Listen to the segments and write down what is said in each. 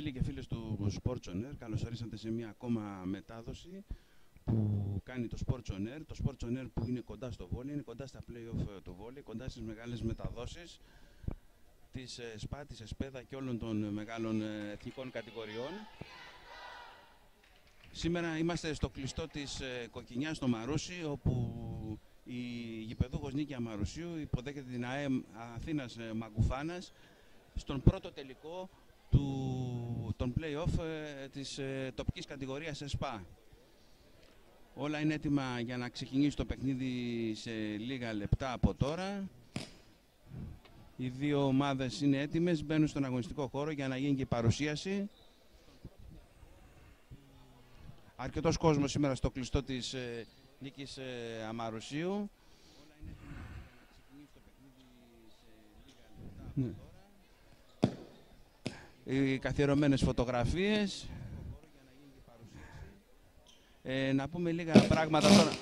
Φίλοι και φίλες του Sports On Air, καλώς ορίσατε σε μια ακόμα μετάδοση που κάνει το Sports On Air. Το Sports On Air που είναι κοντά στο βόλεϊ, είναι κοντά στα play-off του βόλεϊ, κοντά στις μεγάλες μεταδόσεις της ΣΠΑ, της ΕΣΠΕΔΑ και όλων των μεγάλων εθνικών κατηγοριών. Σήμερα είμαστε στο κλειστό της Κοκκινιάς στο Μαρούσι, όπου η γηπεδούχος Νίκη Αμαρουσίου υποδέχεται την ΑΕΜ Αθήνας Μαγκουφάνας στον πρώτο τελικό των play-off της τοπικής κατηγορίας ΕΣΠΑ. Όλα είναι έτοιμα για να ξεκινήσει το παιχνίδι σε λίγα λεπτά από τώρα. Οι δύο ομάδες είναι έτοιμες, μπαίνουν στον αγωνιστικό χώρο για να γίνει και η παρουσίαση. Αρκετός κόσμος σήμερα στο κλειστό της Νίκης Αμαρουσίου. Ναι. Οι καθιερωμένες φωτογραφίες. Να πούμε λίγα πράγματα τώρα.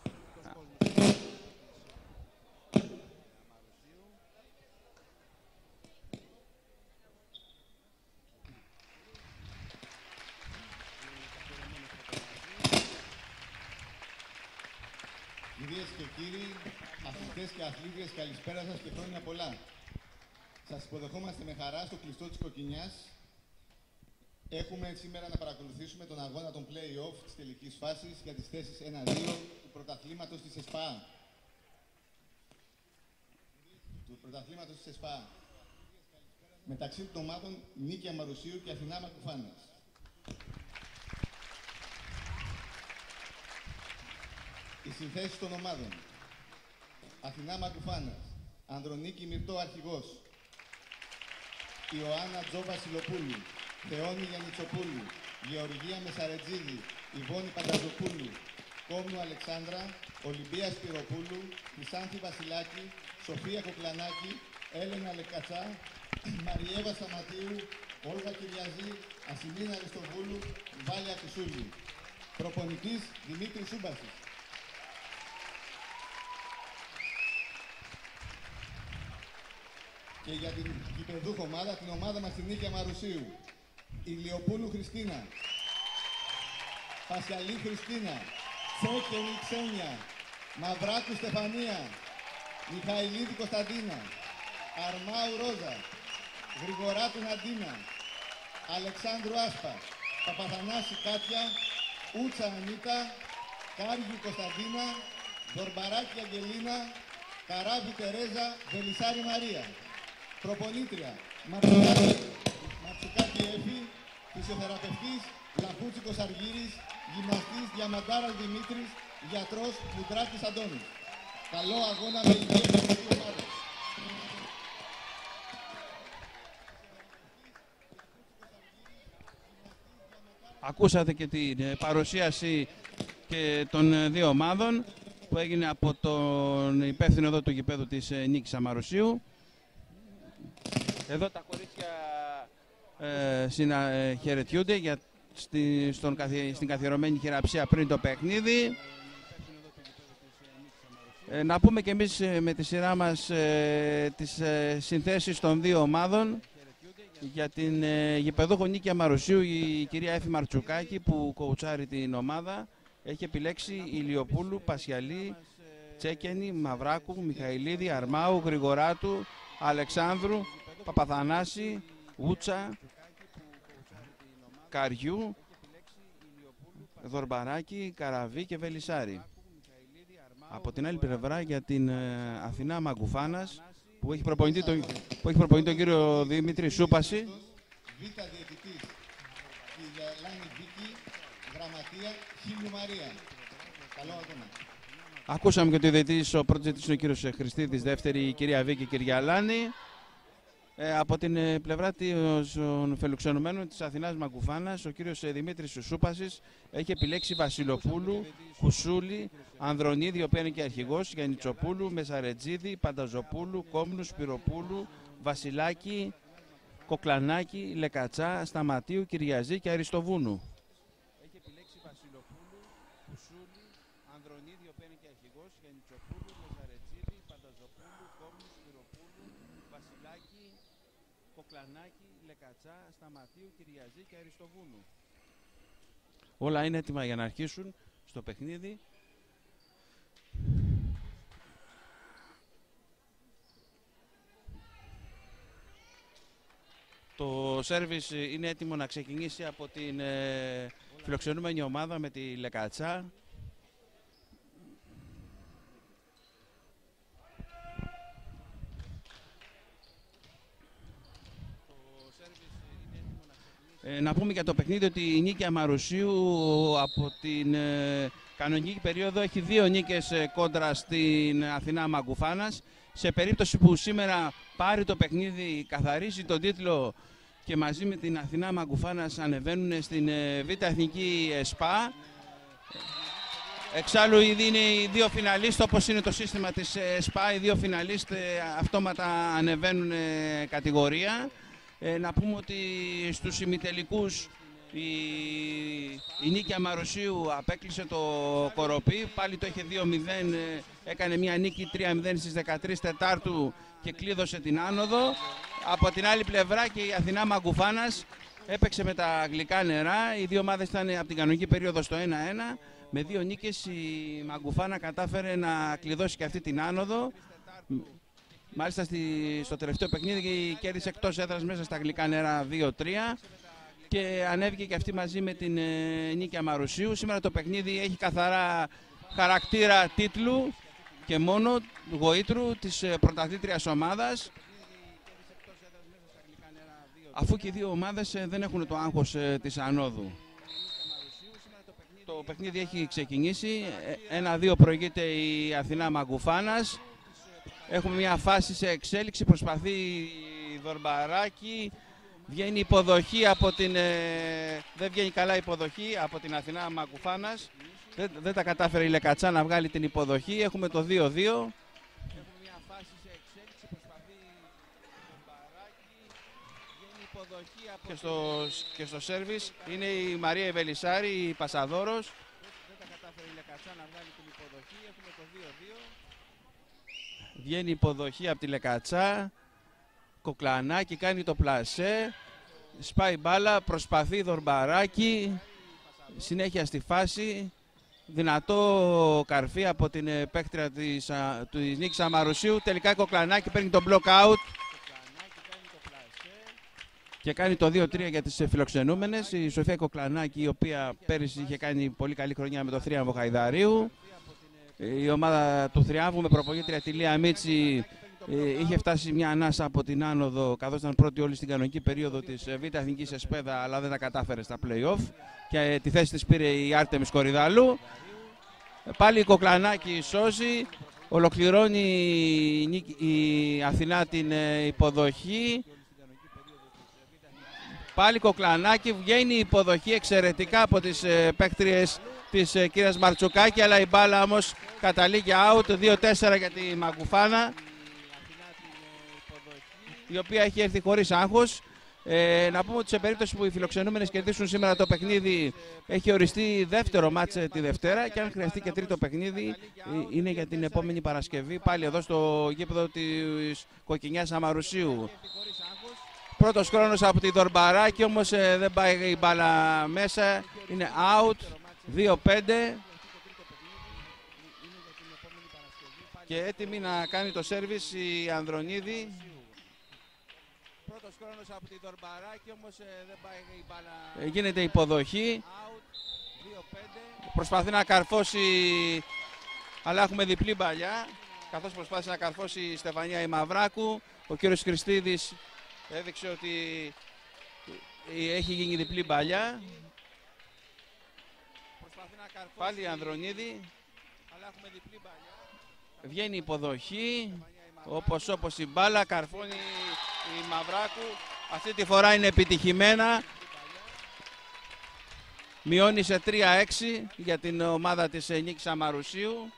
Κυρίες και κύριοι, αθλητές και αθλήτριες, καλησπέρα σας και χρόνια πολλά. Σας υποδεχόμαστε με χαρά στο κλειστό της Κοκκινιάς. Έχουμε σήμερα να παρακολουθήσουμε τον αγώνα των play-off της τελικής φάσης για τις θέσεις 1-2 του πρωταθλήματος της ΕΣΠΑ. Μεταξύ των ομάδων Νίκη Αμαρουσίου και Αθηνά Μαγκουφάνας. Οι συνθέσεις των ομάδων: Αθηνά Μαγκουφάνας, Ανδρονίκη Μυρτώ αρχηγός, Ιωάννα Τζο Βασιλοπούλου, Θεόνη Γιαννιτσοπούλου, Γεωργία Μεσαρετζίδη, Ιβώνη Πανταζοπούλου, Κόμνου Αλεξάνδρα, Ολυμπία Σπυροπούλου, Χρυσάνθη Βασιλάκη, Σοφία Κοκλανάκη, Έλενα Λεκατσά, Μαριέβα Σταματίου, Όλγα Κυριαζή, Ασημίνα Αριστοβούλου, Βάλια Κουσούλη. Προπονητής Δημήτρης Σούμπασης. Και για την γηπεδούχο ομάδα, την ομάδα μας την Νίκη Αμαρουσίου: Ηλιοπούλου Χριστίνα, Πασιαλή Χριστίνα, Τσέκενη Ξένια, Μαυράκου Στεφανία, Μιχαηλίδη Κωνσταντίνα, Αρμάου Ρόζα, Γρηγοράτου Ναντίνα, Αλεξάνδρου Άσπα, Παπαθανάση Κάτια, Ούτσα Ανίτα, Κάργιου Κωνσταντίνα, Δορμπαράκη Αγγελίνα, Καράβη Τερέζα, Βελισσάρη Μαρία. Προπονήτρια Ματσουκάκη Έφη, φυσιοθεραπευτής Λαπούτσικος Αργύρης, γυμναστής Διαμαντάρας Δημήτρης, γιατρός Μουντράκης Αντώνης. Καλό αγώνα με υγεία και δύο ομάδες. Ακούσατε και την παρουσίαση και των δύο ομάδων που έγινε από τον υπεύθυνο εδώ του γηπέδου της Νίκης Αμαρουσίου. Εδώ τα κορίτσια χαιρετιούνται στην καθιερωμένη χειραψία πριν το παιχνίδι. Να πούμε και εμείς με τη σειρά μας τις συνθέσεις των δύο ομάδων. Για την γηπεδούχο Νίκη Αμαρουσίου, η κυρία Έφη Μαρτσουκάκη που κοουτσάρει την ομάδα, έχει επιλέξει Ηλιοπούλου, Πασιαλή, Τσέκενη, Μαυράκου, Μιχαηλίδη, Αρμάου, Γρηγοράτου, Αλεξάνδρου, Παπαθανάση, Ούτσα, Καριού, Δορμπαράκη, Καραβή και Βελισσάρη. Από την άλλη πλευρά για την Αθηνά Μαγκουφάνας που έχει προπονητή τον κύριο Δημήτρη Σούπαση. Β' διαιτητής η Γελάνη Βίκη, γραμματεία Χίλιου Μαρία. Καλό αγώνα. Ακούσαμε και ότι ο διαιτητής, ο πρώτος διαιτητής είναι ο κύριος Χριστίδης, δεύτερη η κυρία Βίκη και η κυρία Λάνη. Από την πλευρά των φιλοξενουμένων της Αθηνάς Μαγκουφάνας, ο κύριος Δημήτρης Σούπασης έχει επιλέξει Βασιλοπούλου, Κουσούλη, Ανδρονίδη, η οποία είναι και αρχηγός, Γιαννιτσοπούλου, Μεσαρετζίδη, Πανταζοπούλου, Κόμνου, Σπυροπούλου, Βασιλάκη, Κοκλανάκη, Λεκατσά, Σταματίου, Κυριαζή και Αριστοβούνου. Έχει επιλέξει Βασιλοπούλου, Κουσούλη, Ανδρονίδη, η οποία είναι και αρχηγός, Γιαννιτσοπούλου, Μεσαρετζίδη, Πανταζοπούλου, Κόμνου, Σπυροπούλου, Βασιλάκη, Κοκλανάκη, Λεκατσά, Σταματίου, Κυριαζή και Αριστοβούλου. Όλα είναι έτοιμα για να αρχίσουν στο παιχνίδι. Το σέρβις είναι έτοιμο να ξεκινήσει από την φιλοξενούμενη ομάδα με τη Λεκατσά. Να πούμε για το παιχνίδι ότι η Νίκαια Μαρουσίου από την κανονική περίοδο έχει 2 νίκες κόντρα στην Αθηνά Μαγκουφάνας. Σε περίπτωση που σήμερα πάρει το παιχνίδι, καθαρίσει τον τίτλο και μαζί με την Αθηνά Μαγκουφάνας ανεβαίνουν στην Β' Εθνική ΕΣΠΑ. Εξάλλου ήδη είναι οι 2 φιναλίστ, όπως είναι το σύστημα της ΕΣΠΑ, οι 2 φιναλίστ αυτόματα ανεβαίνουν κατηγορία. Να πούμε ότι στους ημιτελικούς η Νίκαια Μαρουσίου απέκλεισε το Κοροπή, πάλι το είχε 2-0, έκανε μια νίκη 3-0 στις 13 Τετάρτου και κλείδωσε την άνοδο. Από την άλλη πλευρά και η Αθηνά Μαγκουφάνας έπαιξε με τα γλυκά νερά, οι 2 ομάδες ήταν από την κανονική περίοδο στο 1-1. Με 2 νίκες η Μαγκουφάνα κατάφερε να κλειδώσει και αυτή την άνοδο. Μάλιστα στο τελευταίο παιχνίδι κέρδισε εκτός έδρας μέσα στα γλυκά νερά 2-3 και ανέβηκε και αυτή μαζί με την Νίκαια Μαρουσίου. Σήμερα το παιχνίδι έχει καθαρά χαρακτήρα τίτλου και μόνο γοήτρου της πρωταθλήτριας ομάδας, αφού και οι 2 ομάδες δεν έχουν το άγχος της ανόδου. Το παιχνίδι έχει ξεκινήσει, 1-2 προηγείται η Αθηνά Μαγκουφάνας. Έχουμε μια φάση σε εξέλιξη, προσπαθεί η Δορμπαράκη, βγαίνει υποδοχή από την... δεν βγαίνει καλά υποδοχή από την Αθηνά Μαγκουφάνας. Δεν τα κατάφερε η Λεκατσά να βγάλει την υποδοχή, έχουμε το 2-2. Έχουμε μια φάση σε εξέλιξη, προσπαθεί η Δορμπαράκη, βγαίνει υποδοχή από και στο σέρβις είναι η Μαρία Ευελισσάρη, η Πασαδόρος. Δεν τα κατάφερε η Λεκατσά να βγάλει την υποδοχή, έχουμε το 2-2. Βγαίνει υποδοχή από τη Λεκατσά, Κοκλανάκη κάνει το πλασέ, σπάει μπάλα, προσπαθεί Δορμπαράκη, συνέχεια στη φάση, δυνατό καρφί από την παίκτρια της Νίκης Αμαρουσίου, τελικά Κοκλανάκη παίρνει το block out και κάνει το 2-3 για τις φιλοξενούμενες. Η Σοφία Κοκλανάκη, η οποία πέρυσι είχε κάνει πολύ καλή χρονιά με το Θρίαμβο Χαϊδαρίου. Η ομάδα του Θριάμβου με προπονήτρια τη Λία Μίτση είχε φτάσει μια ανάσα από την άνοδο, καθώς ήταν πρώτη όλη στην κανονική περίοδο της Β' Εθνικής ΕΣΠΕΔΑ, αλλά δεν τα κατάφερε στα play-off και τη θέση της πήρε η Άρτεμις Κορυδαλού. Πάλι η Κοκλανάκη σώζει, ολοκληρώνει η Αθηνά την υποδοχή. Πάλι Κοκλανάκη, βγαίνει η υποδοχή εξαιρετικά από τις παίκτριες της κυρίας Μαρτσουκάκη, αλλά η μπάλα όμως καταλήγει out, 2-4 για τη Μαγκουφάνα, η οποία έχει έρθει χωρίς άγχος. Να πούμε ότι σε περίπτωση που οι φιλοξενούμενες κερδίσουν σήμερα το παιχνίδι, έχει οριστεί δεύτερο μάτς τη Δευτέρα και αν χρειαστεί και τρίτο παιχνίδι είναι για την επόμενη Παρασκευή, πάλι εδώ στο γήπεδο της Κοκκινιάς Αμαρουσίου. Πρώτος χρόνος από τη Δορμπαράκη, όμως δεν πάει η μπάλα μέσα, είναι out, 2-5 και έτοιμη να κάνει το σέρβις η Ανδρονίδη. Πρώτος χρόνος από τη Δορμπαράκη, όμως δεν πάει η μπάλα. Γίνεται υποδοχή, προσπαθεί να καρφώσει, αλλά έχουμε διπλή μπαλιά, καθώς προσπάθησε να καρφώσει η Στεφανία η Μαυράκου. Ο κύριος Χριστίδης έδειξε ότι έχει γίνει διπλή μπαλιά. Προσπαθεί να καρφώσει πάλι η Ανδρονίδη, αλλά έχουμε διπλή μπαλιά. Βγαίνει υποδοχή, όπως η μπάλα, καρφώνει η Μαυράκου. Αυτή τη φορά είναι επιτυχημένα. Μειώνει σε 3-6 για την ομάδα της Νίκης Αμαρουσίου.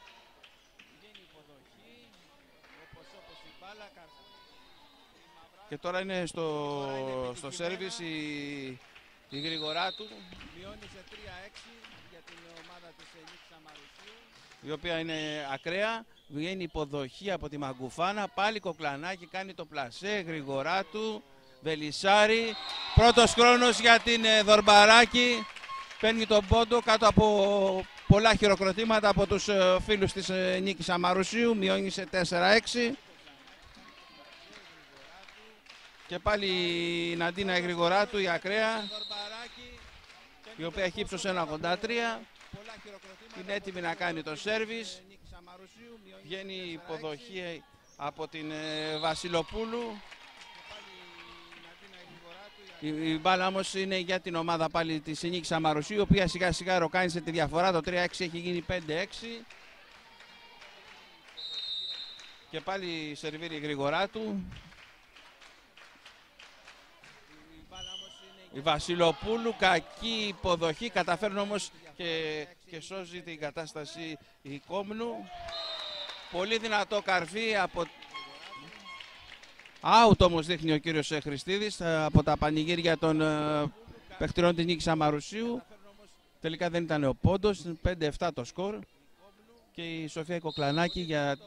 Και τώρα είναι στο σέρβις η Γρηγοράτου. Μειώνει σε 3-6 για την ομάδα της Νίκης Αμαρουσίου, η οποία είναι ακραία. Βγαίνει υποδοχή από τη Μαγκουφάνα. Πάλι Κοκλανάκη κάνει το πλασέ. Γρηγοράτου. Βελισσάρη. Πρώτος χρόνος για την Δορμπαράκη. Παίρνει τον πόντο κάτω από πολλά χειροκροτήματα από τους φίλους της Νίκης Αμαρουσίου. Μειώνει σε 4-6. Και πάλι η Ναντίνα Γρηγοράτου, η ακραία, η οποία έχει ύψος 1,83. Είναι έτοιμη να κάνει το σέρβις. Βγαίνει η υποδοχή από την Βασιλοπούλου. Η μπάλα όμως είναι για την ομάδα πάλι της Νίκης Αμαρουσίου, η οποία σιγά σιγά ροκάνισε τη διαφορά. Το 3-6 έχει γίνει 5-6. Και πάλι σερβίρει η Γρηγοράτου. Η Βασιλοπούλου, κακή υποδοχή, καταφέρνει όμως και σώζει την κατάσταση η Κόμνου. Πολύ δυνατό καρφί από... Out όμως δείχνει ο κύριος Χριστίδης από τα πανηγύρια των παιχτηρών της Νίκης Αμαρουσίου. Τελικά δεν ήταν ο πόντος, 5-7 το σκορ. Και η Σοφία Κοκλανάκη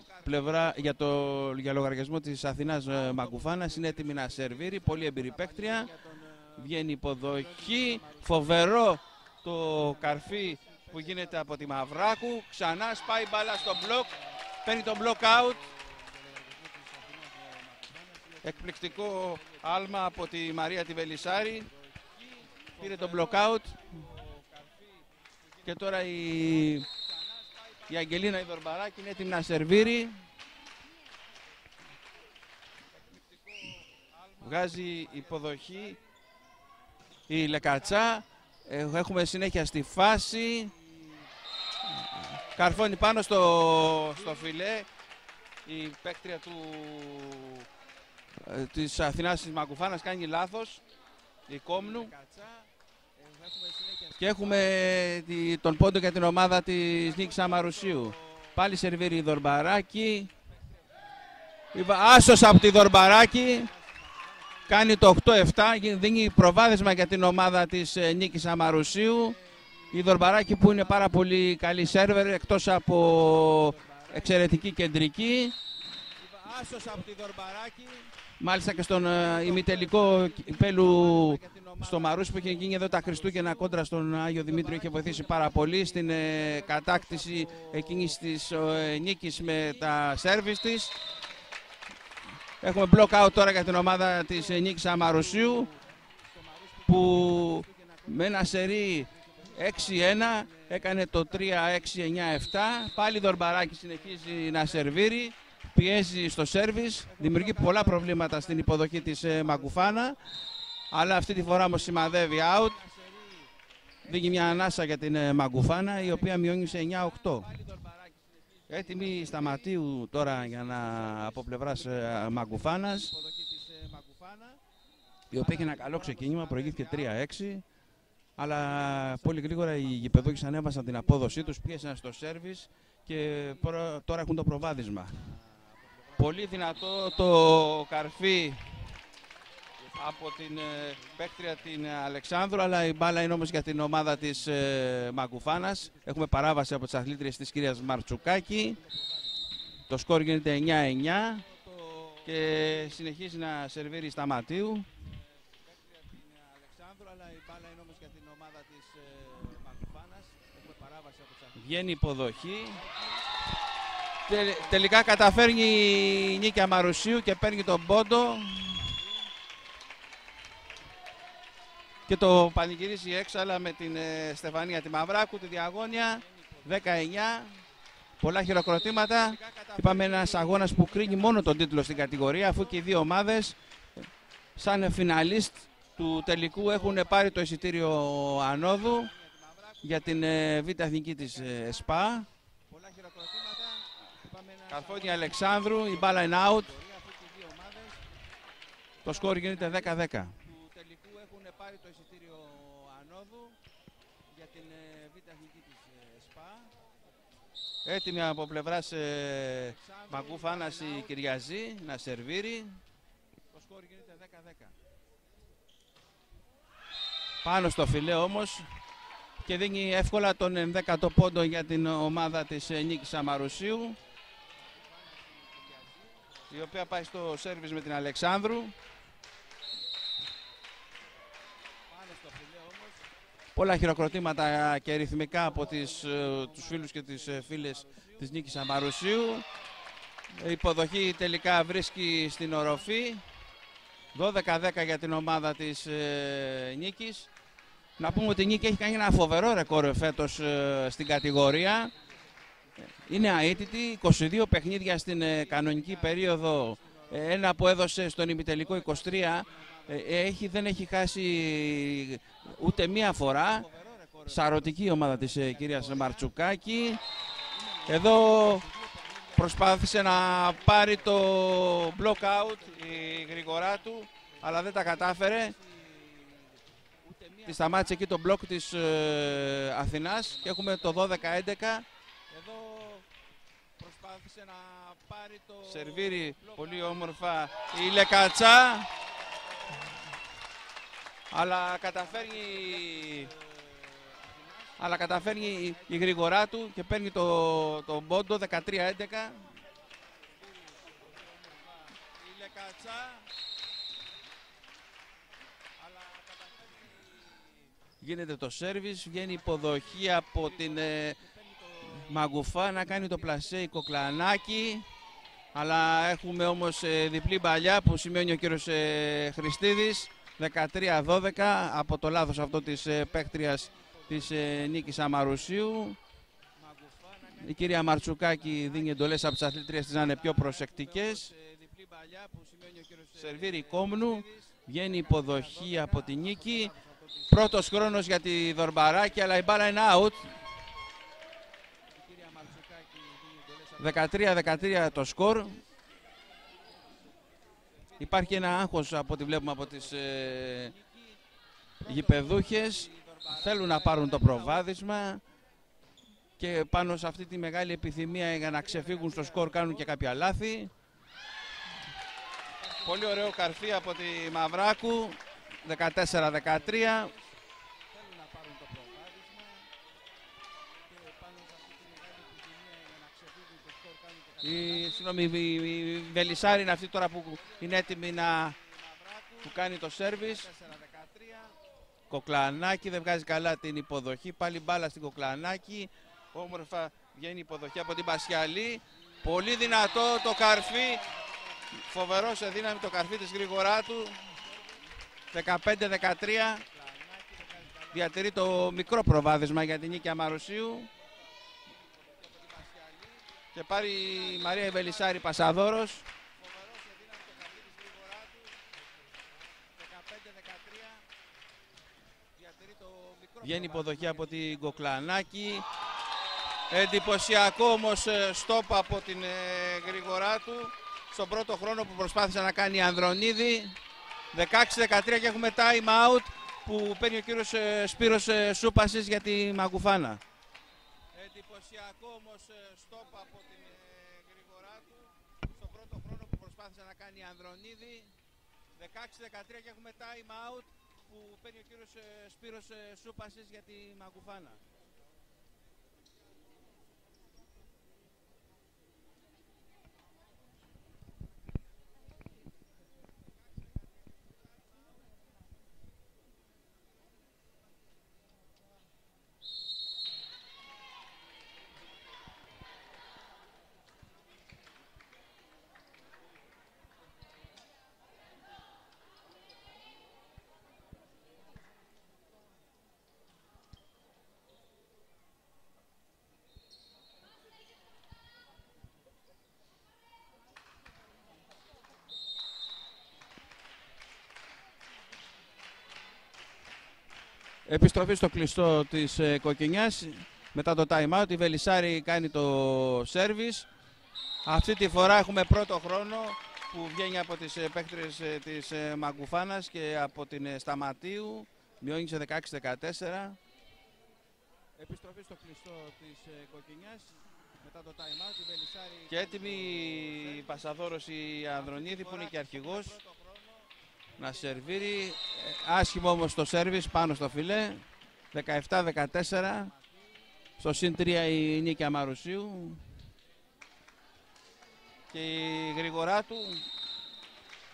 για λογαριασμό της Αθηνάς Μαγκουφάνας είναι έτοιμη να σερβίρει, πολύ εμπειρή παίκτρια. Βγαίνει υποδοχή, φοβερό το καρφί που γίνεται από τη Μαυράκου. Ξανά σπάει μπάλα στο μπλοκ, παίρνει τον μπλοκ out. Εκπληκτικό άλμα από τη Μαρία τη Βελισσάρη. Πήρε τον μπλοκ out. Και τώρα η Αγγελίνα η Δορμπαράκη είναι έτοιμη να σερβίρει. Βγάζει υποδοχή η Λεκατσά. Έχουμε συνέχεια στη φάση. Καρφώνει πάνω στο φιλέ η παίκτρια της Αθηνάς της Μαγκουφάνας, κάνει λάθος η Κόμνου. Και έχουμε τον πόντο για την ομάδα της Νίκης Αμαρουσίου. Πάλι σερβίρει η Δορμπαράκη. Άσος από τη Δορμπαράκη. Κάνει το 8-7, δίνει προβάδισμα για την ομάδα της Νίκης Αμαρουσίου. Η Δορμπαράκη που είναι πάρα πολύ καλή σέρβερ, εκτός από εξαιρετική κεντρική. Άσος από τη Δορμπαράκη. Μάλιστα και στον ημιτελικό κυπέλου στο Μαρούσι που είχε γίνει εδώ τα Χριστούγεννα κόντρα στον Άγιο Δημήτριο, είχε βοηθήσει πάρα πολύ στην κατάκτηση εκείνης της νίκης με τα σέρβις της. Έχουμε block out τώρα για την ομάδα της Νίκης Αμαρουσίου που με ένα σερί 6-1 έκανε το 3-6-9-7. Πάλι Δορμπαράκη συνεχίζει να σερβίρει, πιέζει στο σέρβις, δημιουργεί πολλά προβλήματα στην υποδοχή της Μαγκουφάνα, αλλά αυτή τη φορά όμως σημαδεύει out. Δίνει μια ανάσα για την Μαγκουφάνα, η οποία μειώνει σε 9-8. Έτοιμη Σταματίου τώρα για από πλευράς Μαγκουφάνας, η οποία έχει ένα καλό ξεκίνημα, προηγήθηκε 3-6, αλλά πολύ γρήγορα οι γηπεδούχοι ανέβασαν την απόδοσή τους, πίεσαν στο σέρβις και τώρα έχουν το προβάδισμα. Πολύ δυνατό το καρφί από την παίκτρια την Αλεξάνδρου, αλλά η μπάλα είναι όμως για την ομάδα της Μαγκουφάνας. Έχουμε παράβαση από τις αθλήτριες της κυρίας Μαρτσουκάκη. Το σκορ γίνεται 9-9 και συνεχίζει να σερβίρει Σταματίου. Βγαίνει υποδοχή. Τελικά καταφέρνει η Νίκη Αμαρουσίου και παίρνει τον πόντο. Και το πανηγυρίζει έξαλα με την Στεφανία τη Μαυράκου, τη διαγώνια. 19. Πολλά χειροκροτήματα. Είπαμε ένας αγώνας που κρίνει μόνο τον τίτλο στην κατηγορία, αφού και οι δύο ομάδες σαν φιναλίστ του τελικού έχουν πάρει το εισιτήριο ανόδου για την Β' Εθνική της ΣΠΑ. Καρφώνει Αλεξάνδρου, η μπάλα είναι out. Το σκόρ γίνεται 10-10. Πάρει το εισιτήριο ανόδου για την Β' Εθνική της ΣΠΑ. Έτοιμη από πλευράς Μαγκουφάνας η Κυριαζή να σερβίρει. Το σκόρ γίνεται 10-10. Πάνω στο φιλέ όμως και δίνει εύκολα τον 11ο πόντο για την ομάδα της Νίκης Αμαρουσίου, η οποία πάει στο σέρβις με την Αλεξάνδρου. Πολλά χειροκροτήματα και ρυθμικά από τους φίλους και τις φίλες της Νίκης Αμαρουσίου. Η υποδοχή τελικά βρίσκει στην οροφή. 12-10 για την ομάδα της Νίκης. Να πούμε ότι η Νίκη έχει κάνει ένα φοβερό ρεκόρ φέτος στην κατηγορία. Είναι αίτητη, 22 παιχνίδια στην κανονική περίοδο, ένα που έδωσε στον ημιτελικό 23. Δεν έχει χάσει ούτε μία φορά. Σαρωτική ομάδα της κυρίας Μαρτσουκάκη. Εδώ προσπάθησε να πάρει το block out η Γρηγοράτου, αλλά δεν τα κατάφερε. Τη σταμάτησε εκεί το block της Αθηνάς και έχουμε το 12-11. Εδώ προσπάθησε να πάρει το σερβίρι πολύ όμορφα η Λεκατσά, αλλά καταφέρνει η Γρηγοράτου και παίρνει το μπόντο 13-11. Η Λεκατσά, γίνεται το σέρβις, βγαίνει υποδοχή από την Μαγκουφά να κάνει το πλασέ η Κοκλανάκη, αλλά έχουμε όμως διπλή μπαλιά που σημαίνει ο κύριος Χριστίδης. 13-12 από το λάθος αυτό της παίκτριας της Νίκης Αμαρουσίου. Η κυρία Μαρτσουκάκη δίνει εντολές από τις αθλήτριες της να είναι πιο προσεκτικές. Σερβίρι Κόμνου, βγαίνει υποδοχή από τη Νίκη. Πρώτος χρόνος για τη Δορμπαράκη, αλλά η μπάλα είναι out. 13-13 το σκορ. Υπάρχει ένα άγχος από ό,τι βλέπουμε από τις γηπεδούχες. Θέλουν να πάρουν το προβάδισμα και πάνω σε αυτή τη μεγάλη επιθυμία για να ξεφύγουν στο σκορ κάνουν και κάποια λάθη. Πολύ ωραίο καρφί από τη Μαυράκου. 14-13. Η Βελισσάρη είναι αυτή τώρα που είναι έτοιμη που κάνει το σέρβις. Κοκλανάκη δεν βγάζει καλά την υποδοχή. Πάλι μπάλα στην Κοκλανάκη. Όμορφα βγαίνει η υποδοχή από την Πασιαλή. Πολύ δυνατό το καρφί. Φοβερό σε δύναμη το καρφί της Γρηγοράτου. 15-13. Διατηρεί το μικρό προβάδισμα για την Νίκη Αμαρουσίου. Και πάρει η Μαρία Βελισσάρη Πασαδόρος. Βγαίνει υποδοχή από την Κοκλανάκη. Εντυπωσιακό όμως στόπ από την Γρηγοράτου. Στον πρώτο χρόνο που προσπάθησε να κάνει η Ανδρονίδη. 16-13 και έχουμε time out που παίρνει ο κύριος Σπύρος Σούπασης για τη Μαγκουφάνα. Εντυπωσιακό όμως στόπ από την Γρηγοράτου. Στον πρώτο χρόνο που προσπάθησε να κάνει η Ανδρονίδη. 16-13 και έχουμε time out που παίρνει ο κύριος Σπύρος Σούπασης για τη Μαγκουφάνα. Επιστροφή στο κλειστό της Κοκκινιάς. Μετά το time out η Βελισσάρη κάνει το service. Αυτή τη φορά έχουμε πρώτο χρόνο που βγαίνει από τις παίκτριες της Μαγκουφάνας και από την Σταματίου. Μειώνει σε 16-14. Επιστροφή στο κλειστό της Κοκκινιάς. Μετά το time out η Βελισσάρη. Και έτοιμη η Πασαδόρος η Ανδρονίδη που είναι και αρχηγός. Να σερβίρει, άσχημο όμως το σέρβις πάνω στο φιλέ. 17-14. Στο συν 3 η Νίκη Αμαρουσίου. Και η Γρηγοράτου,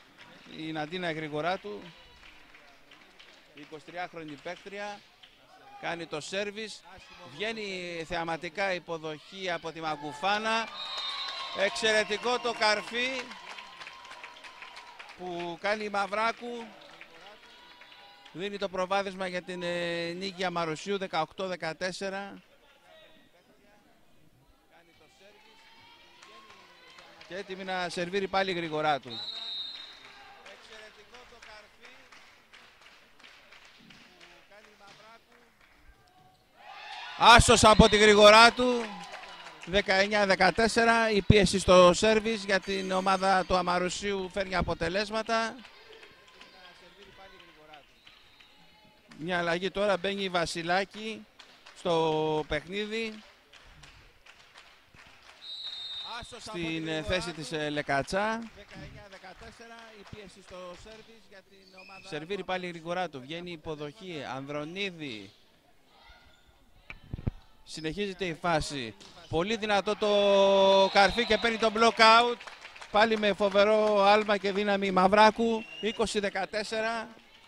η Ναντίνα Γρηγοράτου, η 23χρονη παίκτρια. κάνει το σέρβις. Βγαίνει θεαματικά υποδοχή από τη Μαγκουφάνα. Εξαιρετικό το καρφί που κάνει η Μαυράκου. Δίνει το προβάδισμα για την νίκη Αμαρουσίου 18-14. Και έτοιμη να σερβίρει πάλι Γρηγοράτου. Εξαιρετικό το καρφί που κάνει η Μαυράκου. Άσος από τη Γρηγοράτου. 19-14. Η πίεση στο σέρβις για την ομάδα του Αμαρουσίου φέρνει αποτελέσματα. Μια αλλαγή τώρα, μπαίνει η Βασιλάκη στο παιχνίδι. Στην θέση της Λεκατσά. 19-14, η πίεση στο σέρβις για την ομάδα. Σερβίρει πάλι Γρηγοράτου, βγαίνει η υποδοχή, Ανδρονίδη. Συνεχίζεται η φάση. Πολύ δυνατό το καρφί και παίρνει το block out. Πάλι με φοβερό άλμα και δύναμη Μαυράκου. 20-14.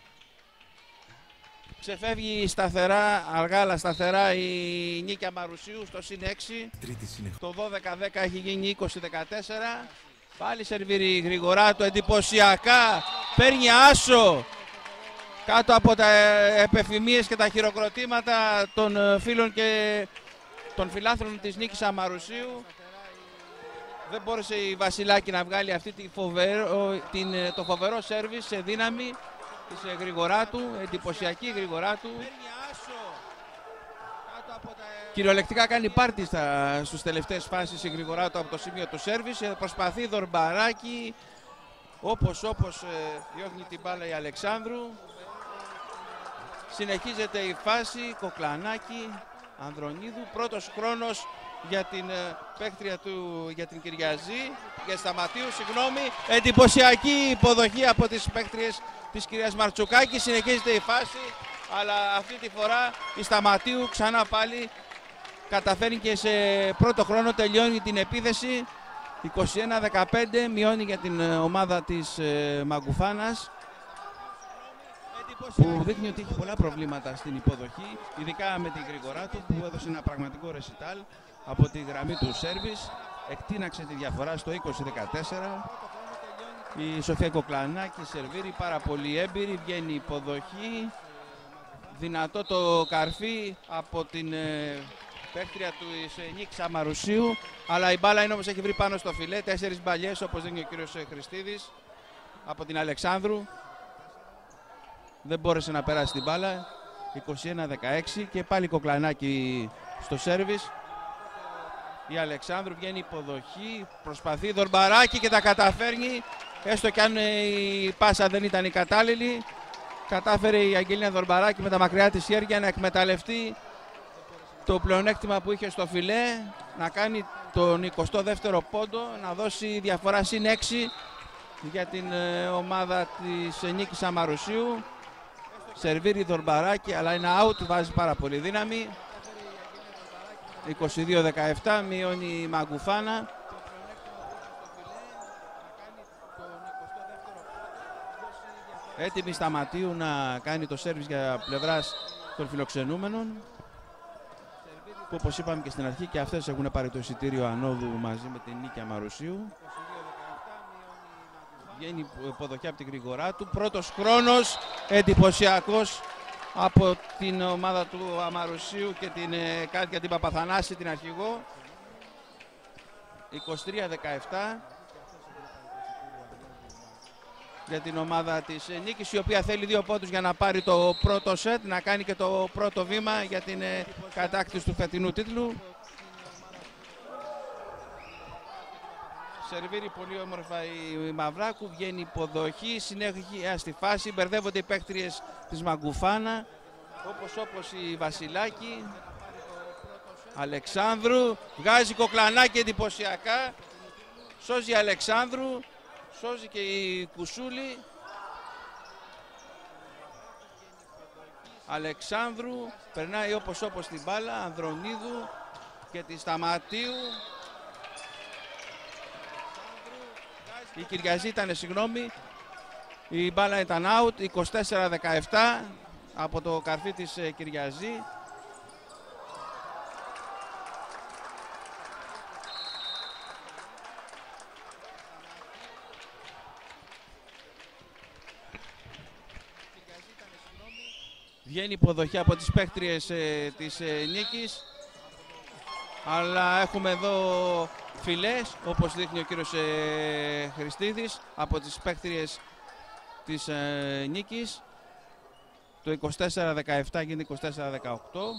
Ξεφεύγει σταθερά, αργά αλλά σταθερά η νίκη Αμαρουσίου στο συν 6. Το 12-10 έχει γίνει 20-14. Πάλι σερβίρει Γρηγοράτου, εντυπωσιακά. Παίρνει άσο κάτω από τα επεφημίες και τα χειροκροτήματα των φίλων και των φιλάνθρωπων της νίκης Αμαρουσίου. Δεν μπόρεσε η Βασιλάκη να βγάλει αυτή το φοβερό σέρβις σε δύναμη της Γρηγοράτου, εντυπωσιακή Γρηγοράτου. Κυριολεκτικά κάνει πάρτι στους τελευταίες φάσεις η Γρηγοράτου από το σημείο του σέρβις. Προσπαθεί Δορμπαράκι, όπως διώχνει την μπάλα η Αλεξάνδρου. Συνεχίζεται η φάση, Κοκλανάκη, Ανδρονίδου. Πρώτος χρόνος για την παίκτρια του, για την Κυριαζή, για Σταματίου, συγγνώμη. Εντυπωσιακή υποδοχή από τις παίκτριες της κυρίας Μαρτσουκάκη. Συνεχίζεται η φάση, αλλά αυτή τη φορά η Σταματίου ξανά πάλι καταφέρει και σε πρώτο χρόνο τελειώνει την επίθεση. 21-15, μειώνει για την ομάδα της Μαγκουφάνας, που δείχνει ότι έχει πολλά προβλήματα στην υποδοχή, ειδικά με την Γρηγοράτου που έδωσε ένα πραγματικό ρεσιτάλ από τη γραμμή του σέρβις. Εκτείναξε τη διαφορά στο 20-14. Η Σοφία Κοκλανάκη σερβίρει, πάρα πολύ έμπειρη, βγαίνει υποδοχή. Δυνατό το καρφί από την παίκτρια του νίκης Αμαρουσίου, αλλά η μπάλα είναι, όμως έχει βρει πάνω στο φιλέ. 4 μπαλιές, όπως δίνει ο κύριος Χριστίδης, από την Αλεξάνδρου. Δεν μπόρεσε να περάσει την μπάλα. 21-16 και πάλι Κοκλανάκη στο σέρβις. Η Αλεξάνδρου βγαίνει υποδοχή, προσπαθεί Δορμπαράκι και τα καταφέρνει. Έστω κι αν η πάσα δεν ήταν η κατάλληλη, κατάφερε η Αγγελίνα Δορμπαράκι με τα μακριά της χέρια να εκμεταλλευτεί το πλεονέκτημα που είχε στο φιλέ, να κάνει τον 22ο πόντο, να δώσει διαφορά συν 6 για την ομάδα της νίκης Αμαρουσίου. Σερβίρει Δορμπαράκι, αλλά είναι out, βάζει πάρα πολύ δύναμη. 22-17, μειώνει η Μαγκουφάνα. Έτοιμη Σταματίου να κάνει το σέρβις για πλευράς των φιλοξενούμενων, που όπως είπαμε και στην αρχή και αυτές έχουν πάρει το εισιτήριο ανόδου μαζί με την νίκη Αμαρουσίου. Βγαίνει υποδοχή από την Γρηγοράτου. Πρώτος χρόνος εντυπωσιακός από την ομάδα του Αμαρουσίου και την Κάτια την Παπαθανάση, την αρχηγό. 23-17 για την ομάδα της νίκης, η οποία θέλει 2 πόντους για να πάρει το πρώτο σετ, να κάνει και το πρώτο βήμα για την κατάκτηση του φετινού τίτλου. Σερβίρει πολύ όμορφα η Μαυράκου, βγαίνει υποδοχή, συνέχεια στη φάση, μπερδεύονται οι παίκτριες της Μαγκουφάνα, όπως η Βασιλάκη. Αλεξάνδρου, βγάζει Κοκλανάκη εντυπωσιακά, σώζει η Αλεξάνδρου, σώζει και η Κουσούλη. Αλεξάνδρου, περνάει όπως την μπάλα, Ανδρονίδου και τη Σταματίου. Η Κυριαζή ήταν, συγγνώμη, η μπάλα ήταν out, 24-17 από το καρφί της Κυριαζή. Βγαίνει υποδοχή από τις παίκτριες της Νίκης. Αλλά έχουμε εδώ φιλές, όπως δείχνει ο κύριος Χριστίδης, από τις παίκτριες της Νίκης. Το 24-17 γίνεται 24-18.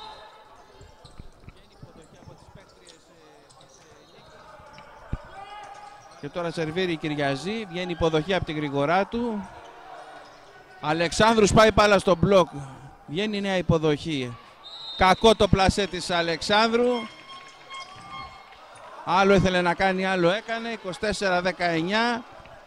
Και τώρα σερβίρει η Κυριαζή, βγαίνει υποδοχή από την Γρηγοράτου. Αλεξάνδρου πάει πάλα στο μπλοκ, βγαίνει νέα υποδοχή. Κακό το πλασέ της Αλεξάνδρου. Άλλο ήθελε να κάνει, άλλο έκανε. 24-19.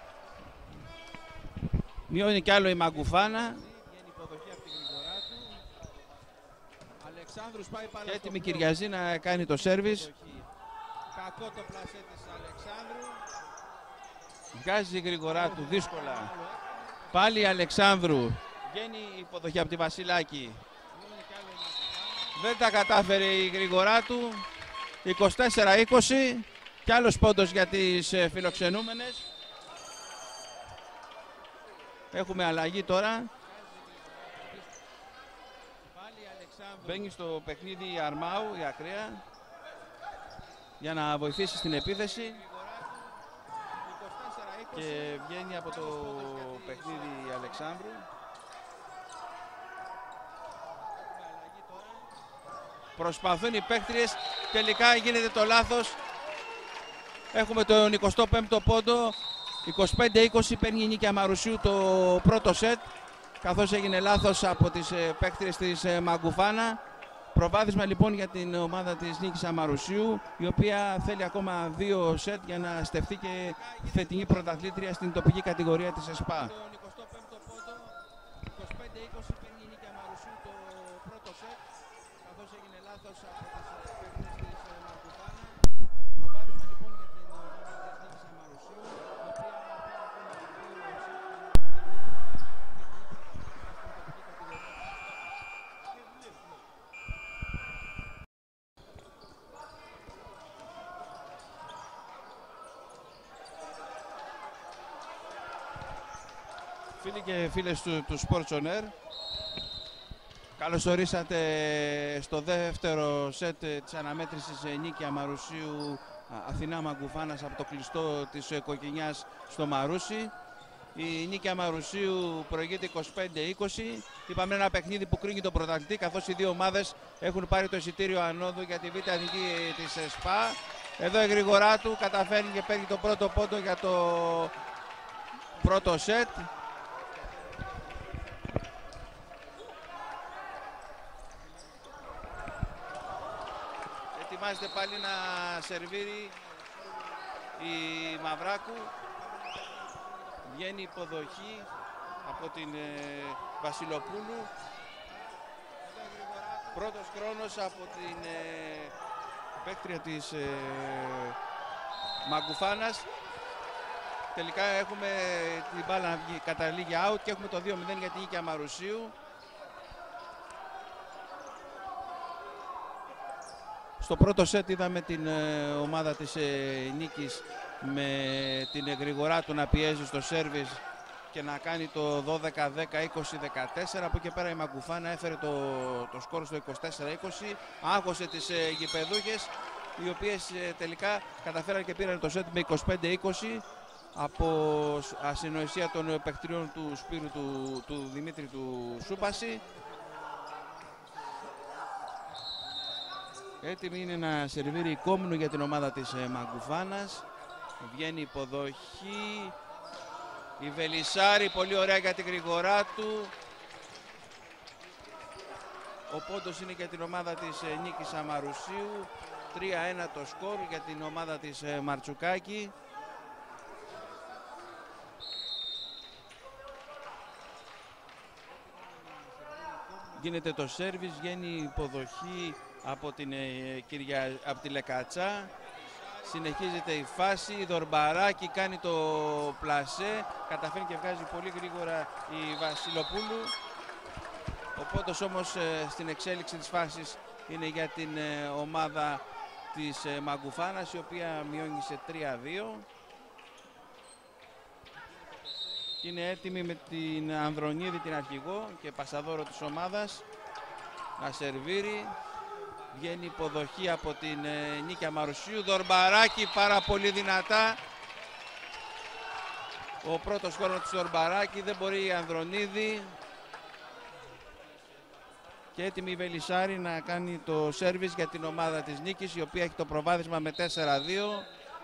Μειώνει κι άλλο η Μαγκουφάνα. Βγαίνει υποδοχή από την Γρηγοράτου. Αλεξάνδρους πάει πάλι. Και έτοιμη Κυριαζή να κάνει το σέρβις. Κακό το πλασέ της Αλεξάνδρου. Βγάζει η Γρηγοράτου δύσκολα. Πάλι η Αλεξάνδρου. Βγαίνει η υποδοχή από τη Βασιλάκη. Δεν τα κατάφερε η Γρηγοράτου. 24-20. Κι άλλος πόντος για τις φιλοξενούμενες. Έχουμε αλλαγή τώρα. Μπαίνει στο παιχνίδι η Αρμάου, η ακραία, για να βοηθήσει στην επίθεση. Και βγαίνει από το παιχνίδι η Αλεξάνδρου. Προσπαθούν οι παίκτριες, τελικά γίνεται το λάθος. Έχουμε τον 25ο πόντο. 25-20 παίρνει η Νίκη Μαρουσίου το πρώτο σετ, καθώς έγινε λάθος από τις παίκτριες της Μαγκουφάνα. Προβάδισμα λοιπόν για την ομάδα της Νίκης Αμαρουσίου, η οποία θέλει ακόμα 2 σετ για να στεφθεί και φετινή πρωταθλήτρια στην τοπική κατηγορία της ΕΣΠΑ. Φίλοι και φίλες του Sports On Air, καλώς ορίσατε στο δεύτερο σετ της αναμέτρησης Νίκη Αμαρουσίου Αθηνά Μαγκουφάνας από το κλειστό της Κοκκινιάς στο Μαρούσι. Η Νίκη Αμαρουσίου προηγείται 25-20. Είπαμε ένα παιχνίδι που κρίνει τον πρωταθλητή, καθώς οι δύο ομάδες έχουν πάρει το εισιτήριο ανόδου για τη Β' Εθνική της ΕΣΠΑ. Εδώ η Γρηγοράτου καταφέρνει και παίρνει τον πρώτο πόντο για το πρώτο σετ. Ετοιμάζεται πάλι να σερβίρει η Μαυράκου. Βγαίνει υποδοχή από την Βασιλοπούλου. Πρώτος χρόνος από την παίκτρια της Μαγκουφάνας. Τελικά έχουμε την μπάλα να καταλήγει out και έχουμε το 2-0 για την Νίκη Αμαρουσίου. Στο πρώτο σετ είδαμε την ομάδα της Νίκης με την Γρηγοράτου να πιέζει στο σέρβις και να κάνει το 12-10, 20-14. Από εκεί πέρα η Μαγκουφάνα έφερε το σκορ στο 24-20. Άγχωσε τις γηπεδούχες, οι οποίες τελικά καταφέραν και πήραν το σετ με 25-20 από ασυνοησία των παιχτριών του Σπύρου του Δημήτρη του Σούπαση. Έτοιμη είναι να σερβίρει η Κόμνου για την ομάδα της Μαγκουφάνας. Βγαίνει υποδοχή. Η Βελισσάρη, πολύ ωραία για την Γρηγοράτου. Ο πόντος είναι για την ομάδα της Νίκης Αμαρουσίου. 3-1 το σκορ για την ομάδα της Μαρτσουκάκη. Γίνεται το σέρβις, βγαίνει υποδοχή από τη Λεκατσά. Συνεχίζεται η φάση, η Δορμπαράκη κάνει το πλασέ, καταφέρνει και βγάζει πολύ γρήγορα η Βασιλοπούλου. Ο πόντος όμως στην εξέλιξη της φάσης είναι για την ομάδα της Μαγκουφάνας, η οποία μειώνει σε 3-2. Και είναι έτοιμη με την Ανδρονίδη, την αρχηγό και πασαδόρο της ομάδας, να σερβίρει. Βγαίνει υποδοχή από την Νίκη Αμαρουσίου. Δορμπαράκη πάρα πολύ δυνατά. Ο πρώτος χώρος της Δορμπαράκη, δεν μπορεί η Ανδρονίδη. Και έτοιμη η Βελισσάρη να κάνει το σέρβις για την ομάδα της Νίκης, η οποία έχει το προβάδισμα με 4-2.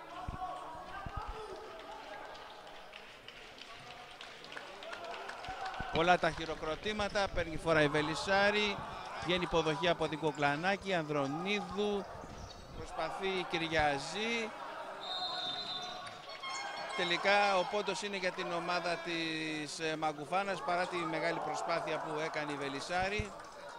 Πολλά τα χειροκροτήματα, παίρνει φορά η Βελισσάρη. Βγαίνει υποδοχή από την Κοκλανάκη, Ανδρονίδου. Προσπαθεί η Κυριαζή. Τελικά ο πόντος είναι για την ομάδα της Μαγκουφάνας, παρά τη μεγάλη προσπάθεια που έκανε η Βελισσάρη.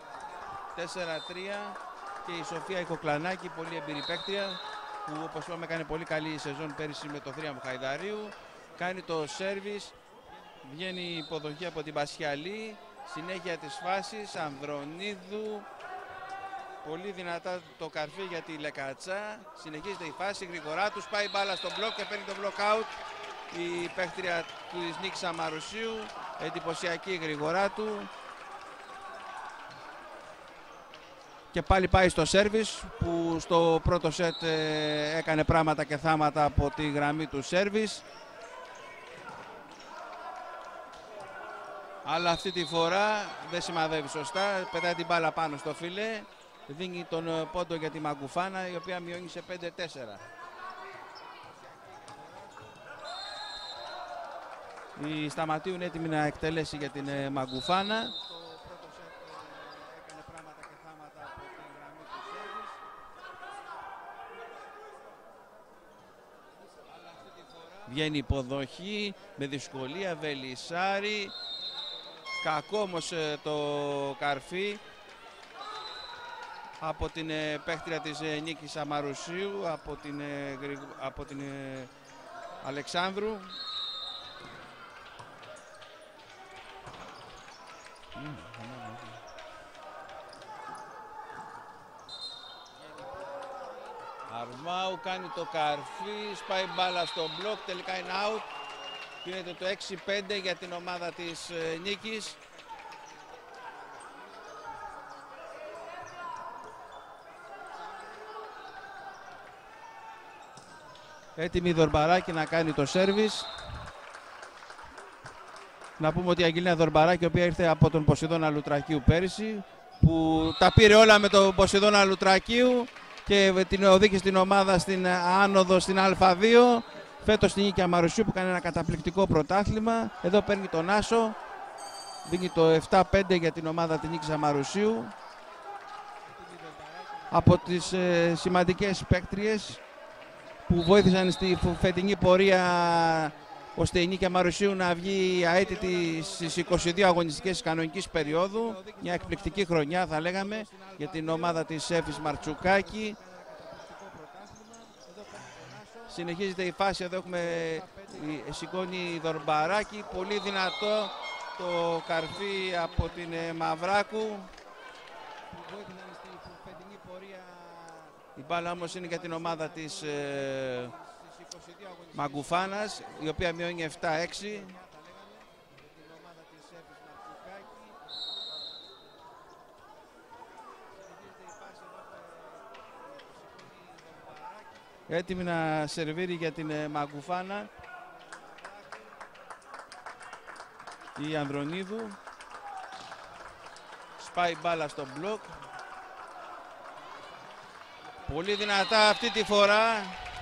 4-3 και η Σοφία η Κοκλανάκη, πολύ εμπειρή παίκτρια, που όπως είπαμε έκανε πολύ καλή σεζόν πέρυσι με το Θρία Χαϊδαρίου. Κάνει το σέρβις, βγαίνει η υποδοχή από την Πασιαλή, συνέχεια της φάσης, Ανδρονίδου. Πολύ δυνατά το καρφί για τη Λεκατσά. Συνεχίζεται η φάση, γρήγορά τους πάει μπάλα στο μπλοκ και παίρνει το block out η παίκτρια της Νίκης Αμαρουσίου. Εντυπωσιακή η γρήγορά του. Και πάλι πάει στο σέρβις, που στο πρώτο σετ έκανε πράγματα και θάματα από τη γραμμή του σέρβις. Αλλά αυτή τη φορά δεν σημαδεύει σωστά, πετάει την μπάλα πάνω στο φιλέ. Δίνει τον πόντο για τη Μαγκουφάνα, η οποία μειώνει σε 5-4. Η Σταματίου είναι έτοιμη να εκτελέσει για την Μαγκουφάνα. Βγαίνει υποδοχή με δυσκολία, Βελισσάρη. Κακό όμως το καρφί από την παίχτρια της Νίκης Αμαρουσίου, από την Αλεξάνδρου. Αρμάου κάνει το καρφί, σπάει μπάλα στο μπλοκ, τελικά είναι out. Γίνεται το 6-5 για την ομάδα της Νίκης. Έτοιμη η Δορμπαράκη να κάνει το σέρβις. Να πούμε ότι η Αγγελίνα Δορμπαράκη, η οποία ήρθε από τον Ποσειδώνα Λουτρακίου πέρυσι, που τα πήρε όλα με τον Ποσειδώνα Λουτρακίου και την οδήγησε την ομάδα στην άνοδο στην Α2. Φέτος στην Νίκη Αμαρουσίου που κάνει ένα καταπληκτικό πρωτάθλημα. Εδώ παίρνει τον Άσο. Δίνει το 7-5 για την ομάδα της Νίκης Αμαρουσίου. Από τις σημαντικές παίκτριες που βοήθησαν στη φετινή πορεία, ώστε η Νίκη Αμαρουσίου να βγει αίτητη στις 22 αγωνιστικές κανονικής περίοδου. Μια εκπληκτική χρονιά θα λέγαμε για την ομάδα της Εύης Μαρτσουκάκη. Συνεχίζεται η φάση, εδώ έχουμε σηκώνει η Δορμπαράκη, πολύ δυνατό το καρφί από την Μαυράκου. Η μπάλα όμως είναι για την ομάδα της Μαγκουφάνας, η οποία μειώνει 7-6. Έτοιμη να σερβίρει για την Μαγκουφάνα η Ανδρονίδου. Σπάει μπάλα στο μπλοκ. Πολύ δυνατά αυτή τη φορά.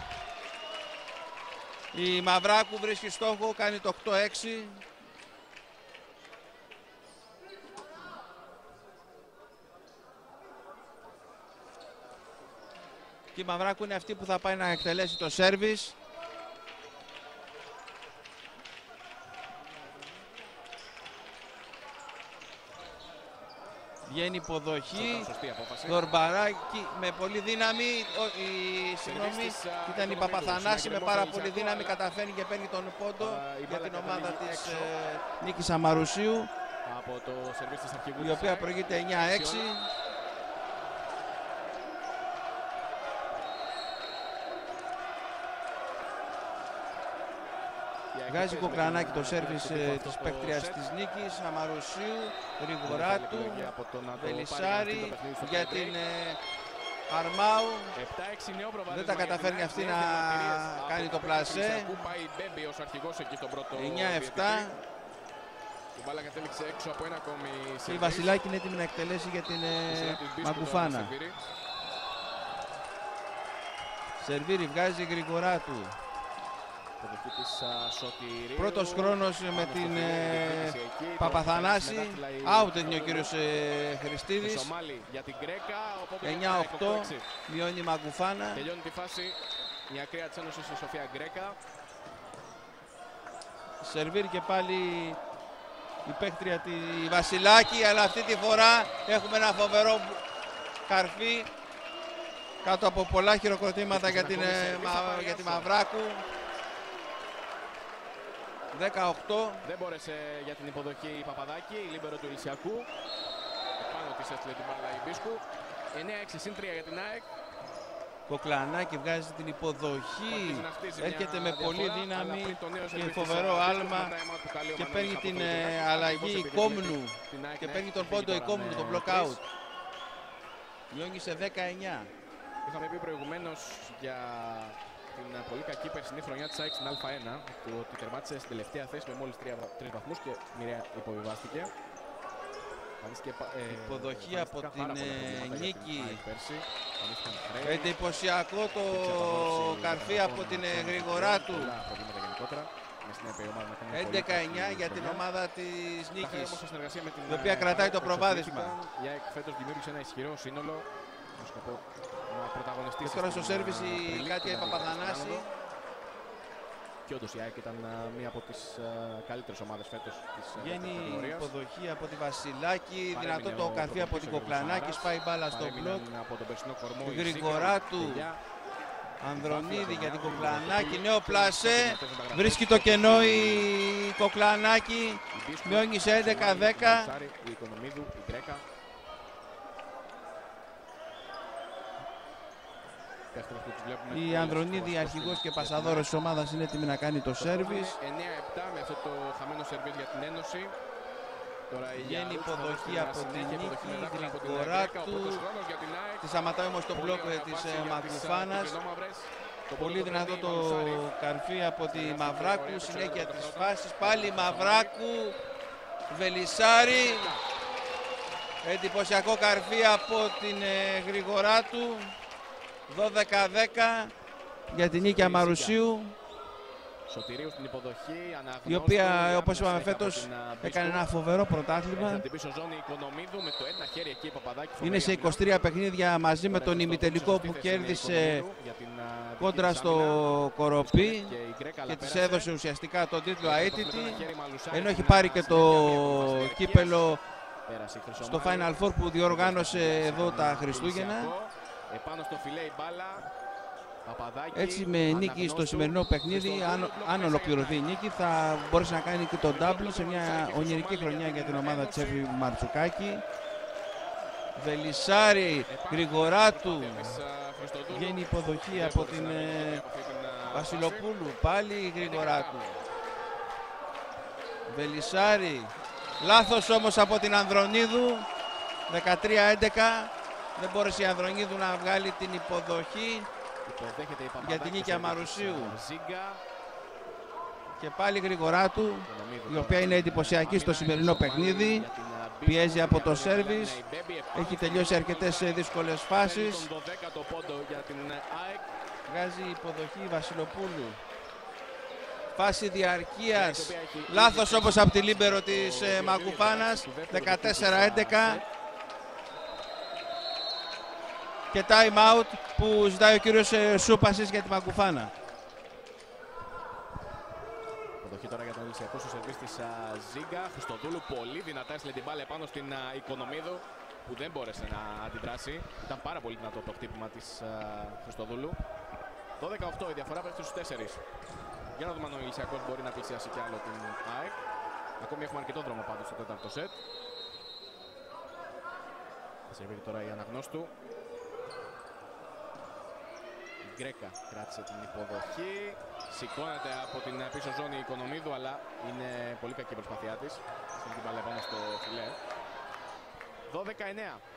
Η Μαυράκου βρίσκει στόχο, κάνει το 8-6. Και η Μαυράκου είναι αυτή που θα πάει να εκτελέσει το σέρβις. Βγαίνει υποδοχή, Δορμπαράκη με πολύ δύναμη, συγγνώμη, ήταν η Παπαθανάση με πάρα πολύ δύναμη, καταφέρνει και παίρνει τον πόντο για την ομάδα της Νίκης Αμαρουσίου, η οποία προηγείται 9-6. Βγάζει Κοκλανάκη το σέρβις της παίκτριας της νίκης. Αμαρουσίου, Γρηγοράτου, Βελισσάρη για την Αρμάου. Δεν τα καταφέρνει αυτή να κάνει το πλασέ. 9-7. Η Βασιλάκη είναι έτοιμη να εκτελέσει για την Μαγκουφάνα. Σερβίρι βγάζει Γρηγοράτου. Πρώτος χρόνος με την Παπαθανάση. Out είναι ο κύριος Χριστίδης. 9-8. Μειώνει η Μαγκουφάνα. Τελειώνει τη φάση η ακραία της Ένωσης η Σοφία Γκρέκα. Σερβίρι και πάλι η παίκτρια τη Βασιλάκη, αλλά αυτή τη φορά έχουμε ένα φοβερό καρφί κάτω από πολλά χειροκροτήματα για τη Μαυράκου. 18. Δεν μπόρεσε για την υποδοχή η Παπαδάκη, η λίμπερο του Ηλυσιακού. Επάνω της έστειλε την μπάλα η Μπίσκου. 9-6 συν 3 για την ΑΕΚ. Κοκλανάκη βγάζει την υποδοχή. Έρχεται με πολύ δύναμη και φοβερό άλμα και παίρνει την αλλαγή η Κόμνου και παίρνει τον πόντο η Κόμνου, τον block out. Μειώνει σε 19. Είχαμε πει προηγουμένως για την πολύ κακή περσινή χρονιά της ΑΕΚ στην Α1, ότι τερμάτισε στην τελευταία θέση με μόλις 3 βαθμούς και μοιραία υποβιβάστηκε. Υποδοχή από την Νίκη. Εντυπωσιακό το καρφί από την Γρηγοράτου. 11-9 για την ομάδα της Νίκης, η οποία κρατάει το προβάδισμα. Η ΑΕΚ φέτος δημιούργησε ένα ισχυρό σύνολο με σκοπό να πρωταγωνιστήσει. Και τώρα στο σέρβις η Κάτια Παπαθανάση. Και όντως η ΑΕΚ ήταν μία από τις καλύτερες ομάδες φέτος της Βγαίνει υποδοχή από τη Βασιλάκη, δυνατό το καρφί από την Κοκλανάκη, σπάει μπάλα στο μπλοκ. Γρηγοράτου, Ανδρονίδη για την Κοκλανάκη, νέο πλασέ, βρίσκει το κενό η Κοκλανάκη, μειώνει σε 11-10. Η Ανδρονίδη, αρχηγός και πασαδόρος της ομάδας, είναι έτοιμη να κάνει το σέρβις. 9-7 με αυτό το χαμένο σερβίς για την Ένωση. Βγαίνει υποδοχή από την Νίκη, Γρηγοράτου. Τη σταματάει όμως το μπλοκ της Μαγκουφάνας. Πολύ δυνατό το καρφί από τη Μαυράκου. Συνέχεια της φάσης. Πάλι Μαυράκου. Βελισσάρη. Εντυπωσιακό καρφί από την Γρηγοράτου. 12-10 για την Νίκη Αμαρουσίου, η οποία, όπως είπαμε, φέτος έκανε ένα φοβερό πρωτάθλημα. Είναι σε 23 παιχνίδια μαζί με τον ημιτελικό που κέρδισε κόντρα στο Κοροπή και της έδωσε ουσιαστικά τον τίτλο αίτητη, ενώ έχει πάρει και το κύπελο στο Final Four που διοργάνωσε εδώ τα Χριστούγεννα. Έτσι, με νίκη στο σημερινό παιχνίδι, αν ολοκληρωθεί η νίκη, θα μπορέσει να κάνει και το double σε μια ονειρική χρονιά για την ομάδα της Εύη Μαρτσουκάκη. Βελισσάρη, Γρηγοράτου, βγαίνει υποδοχή από την Βασιλοπούλου, πάλι Γρηγοράτου. Βελισσάρη, λάθος όμως από την Ανδρονίδου, 13-11. Δεν μπόρεσε η Ανδρονίδου να βγάλει την υποδοχή για την Νίκη Αμαρουσίου. Και πάλι Γρηγοράτου, η οποία είναι εντυπωσιακή στο σημερινό παιχνίδι. Πιέζει από το σέρβις. Έχει τελειώσει αρκετές δύσκολες φάσεις. Βγάζει υποδοχή Βασιλοπούλου. Φάση διαρκείας. Λάθος όμως από τη λίμπερο της Μαγκουφάνας. 14-11. Και time out που ζητάει ο κύριος Σούπασης για τη Μαγκουφάνα. Υποδοχή τώρα για τον Ηλυσιακό στο σερβίς της Ζίγκα. Χριστοδούλου πολύ δυνατά έστειλε την μπάλα επάνω στην Οικονομίδου που δεν μπόρεσε να αντιδράσει. Ήταν πάρα πολύ δυνατό το χτύπημα της Χριστοδούλου. 12-18 η διαφορά πέφτει στους 4. Για να δούμε αν ο Ηλυσιακός μπορεί να πλησιάσει κι άλλο την ΑΕΚ. Ακόμη έχουμε αρκετό δρόμο πάντως στο τέταρτο σετ. Θα σερβίρει τώρα η Αναγνώστου. Γκρέκα κράτησε την υποδοχή. Σηκώνεται από την πίσω ζώνη η Οικονομίδου, αλλά είναι πολύ κακή η προσπάθειά της. Στην την μπάλα πάνω στο φιλέ. 12-9.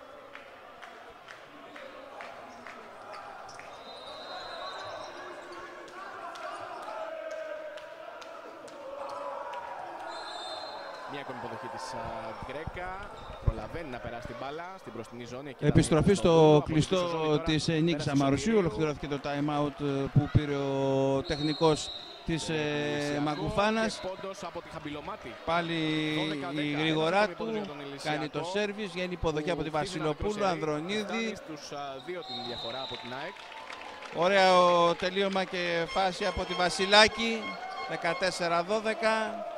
Μια ακόμη υποδοχή της Γκρέκα. Προλαβαίνει να περάσει την μπάλα στην μπροστινή ζώνη. Επιστροφή στο κλειστό της Νίκης Αμαρουσίου. Ολοκληρώθηκε το time out που πήρε ο τεχνικός της Μαγκουφάνας. Πάλι η γρήγορά του κάνει το σέρβις. Βγαίνει υποδοχή από τη Βασιλοπούλου. Ανδρονίδη. Ωραίο τελείωμα και φάση από τη Βασιλάκη. 14-12.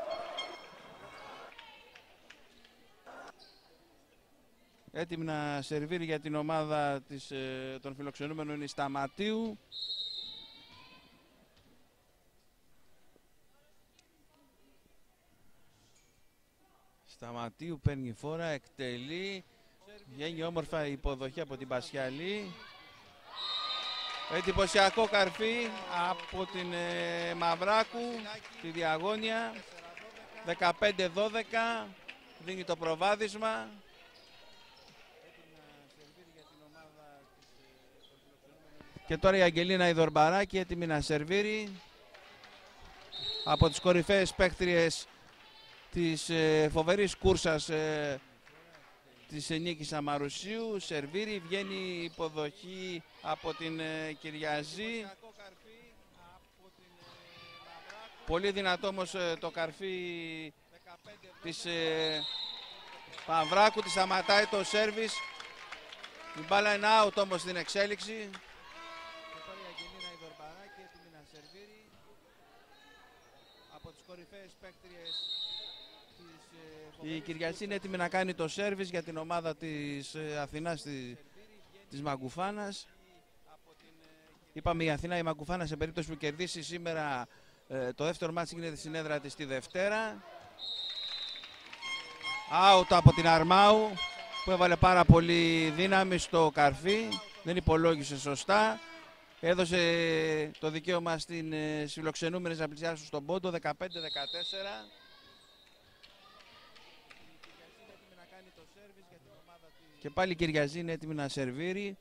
Έτοιμη να σερβίρει για την ομάδα των φιλοξενούμενων είναι η Σταματίου. Σταματίου παίρνει φόρα, εκτελεί. Βγαίνει όμορφα η υποδοχή από την Πασιαλή. Εντυπωσιακό καρφί από την Μαυράκου, τη διαγώνια. 15-12, δίνει το προβάδισμα. Και τώρα η Αγγελίνα Ιδορμπαράκη έτοιμη να σερβίρει από τις κορυφαίες παίκτριες της φοβερής κούρσας της Νίκης Αμαρουσίου. Σερβίρει, βγαίνει υποδοχή από την Κυριαζή. Πολύ δυνατό όμως το καρφί της Παμβράκου, τη σταματάει το σέρβις. Η μπάλα είναι out όμως στην εξέλιξη. Η Κυριαζή είναι έτοιμη να κάνει το σέρβις για την ομάδα της Αθηνάς, της Μαγκουφάνας. Είπαμε η Αθηνά, η Μαγκουφάνα σε περίπτωση που κερδίσει σήμερα το δεύτερο μάτς γίνεται στην έδρα της τη Δευτέρα. Out από την Αρμάου που έβαλε πάρα πολύ δύναμη στο καρφί, δεν υπολόγισε σωστά. Έδωσε το δικαίωμα στις φιλοξενούμενες να πλησιάσουν στον πόντο. 15-14. Και πάλι η Κυριαζή είναι έτοιμη να σερβίρει.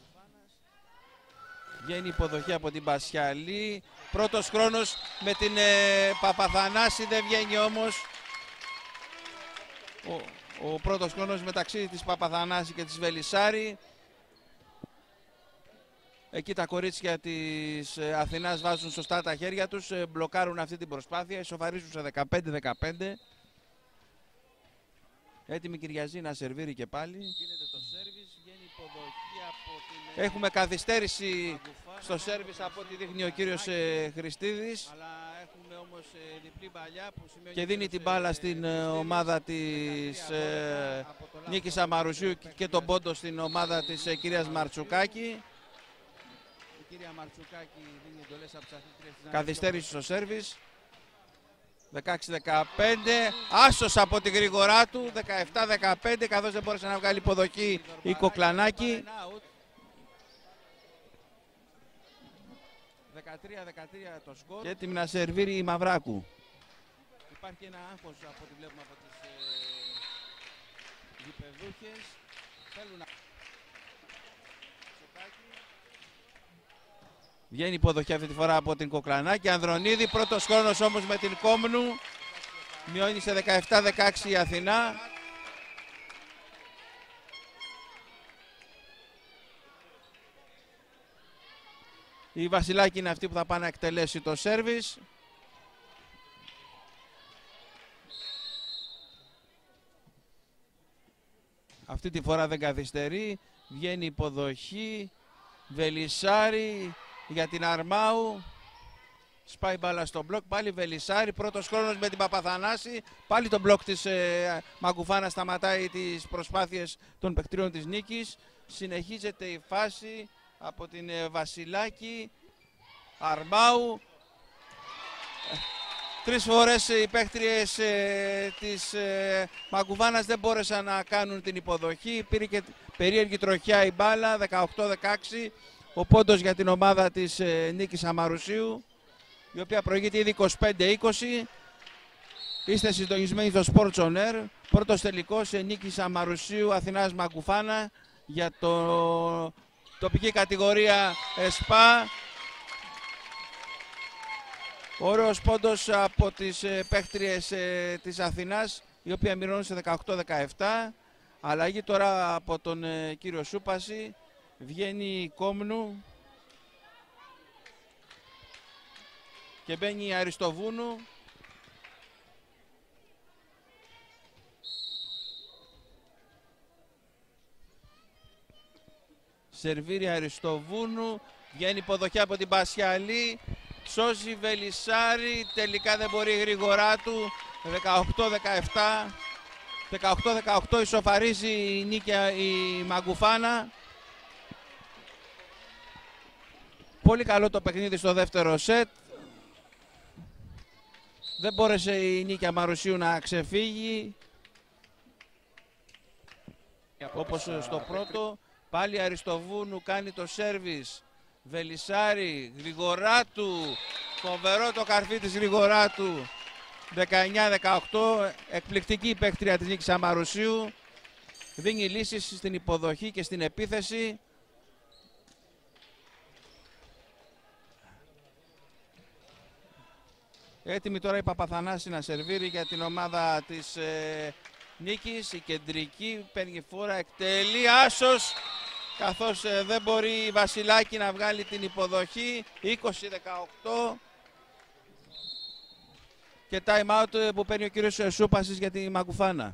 Βγαίνει υποδοχή από την Πασιαλή. Πρώτος χρόνος με την Παπαθανάση, δεν βγαίνει όμως. Ο πρώτος χρόνος μεταξύ της Παπαθανάση και της Βελισσάρη. Εκεί τα κορίτσια της Αθηνάς βάζουν σωστά τα χέρια τους, μπλοκάρουν αυτή την προσπάθεια, ισοφαρίζουν σε 15-15. Έτοιμη Κυριαζή να σερβίρει και πάλι. Γίνεται το σέρβις, βγαίνει υποδοχή από την... Έχουμε καθυστέρηση στο σέρβις από ό,τι δείχνει ο κύριος Χριστίδης. Αλλά έχουμε όμως διπλή μπαλιά που σημαίνει... Και δίνει την μπάλα στην ομάδα της Νίκης Αμαρουσίου και τον πόντο στην ομάδα της κυρίας Μαρτσουκάκη. Κυρία Μαρτσουκάκη δίνει εντολές από τις αθλήτριες. Καθυστέρηση στο σέρβις. 16-15. Άσος από τη γρήγορά του. 17-15. Καθώς δεν μπόρεσε να βγάλει υποδοχή η Κοκλανάκη. 13-13 το σκορ. Και έτοιμη να σερβίρει η Μαυράκου. Υπάρχει ένα άγχος από ό,τι βλέπουμε από τις γηπεδούχες. Θέλουν να... Βγαίνει υποδοχή αυτή τη φορά από την Κοκλανάκη. Ανδρονίδη, πρώτος χρόνος όμως με την Κόμνου. Μειώνει σε 17-16 η Αθηνά. Η Βασιλάκη είναι αυτή που θα πάει να εκτελέσει το σέρβις. Αυτή τη φορά δεν καθυστερεί. Βγαίνει υποδοχή. Βελισσάρη για την Αρμάου. Σπάει μπάλα στο μπλοκ. Πάλι Βελισσάρη. Πρώτος χρόνος με την Παπαθανάση. Πάλι το μπλοκ της Μαγκουφάνα σταματάει τις προσπάθειες των παιχτριών της Νίκης. Συνεχίζεται η φάση από την Βασιλάκη. Αρμάου. Τρεις φορές οι παίχτριες της Μαγκουβάνας δεν μπόρεσαν να κάνουν την υποδοχή. Πήρε και περίεργη τροχιά η μπάλα. 18-16. Ο πόντος για την ομάδα της Νίκης Αμαρουσίου. η οποία προηγείται ήδη 25-20. Είστε συντονισμένοι στο Sports On Air. Πρώτος τελικός νίκης Αμαρουσίου Αθηνάς Μακουφάνα για το τοπική κατηγορία ΕΣΠΑ. Ωραίος πόντος από τις παίχτριες της Αθηνάς, η οποία μοιρώνει σε 18-17. Αλλαγή τώρα από τον κύριο Σούπαση. Βγαίνει η Κόμνου και μπαίνει η Αριστοβούνου. Σερβίρει Αριστοβούνου, βγαίνει υποδοχή από την Πασιαλή, σώζει Βελισσάρη, τελικά δεν μπορεί γρήγορά του, 18-17, 18-18 ισοφαρίζει η νίκη η Μαγκουφάνα. Πολύ καλό το παιχνίδι στο δεύτερο σετ. Δεν μπόρεσε η νίκη Αμαρουσίου να ξεφύγει, όπως στο πρώτο. Πάλι Αριστοβούνου κάνει το σέρβις. Βελισσάρη, Γρηγοράτου. Φοβερό το καρφί της Γρηγοράτου. 19-18. Εκπληκτική η παίκτρια της νίκης Αμαρουσίου. Δίνει λύσεις στην υποδοχή και στην επίθεση. Έτοιμη τώρα η Παπαθανάση να σερβίρει για την ομάδα της νίκης. Η κεντρική παίρνει φόρα, εκτελεί, άσος, καθώς δεν μπορεί η Βασιλάκη να βγάλει την υποδοχή. 20-18 και time out που παίρνει ο κύριος Σούπασης για τη Μαγκουφάνα.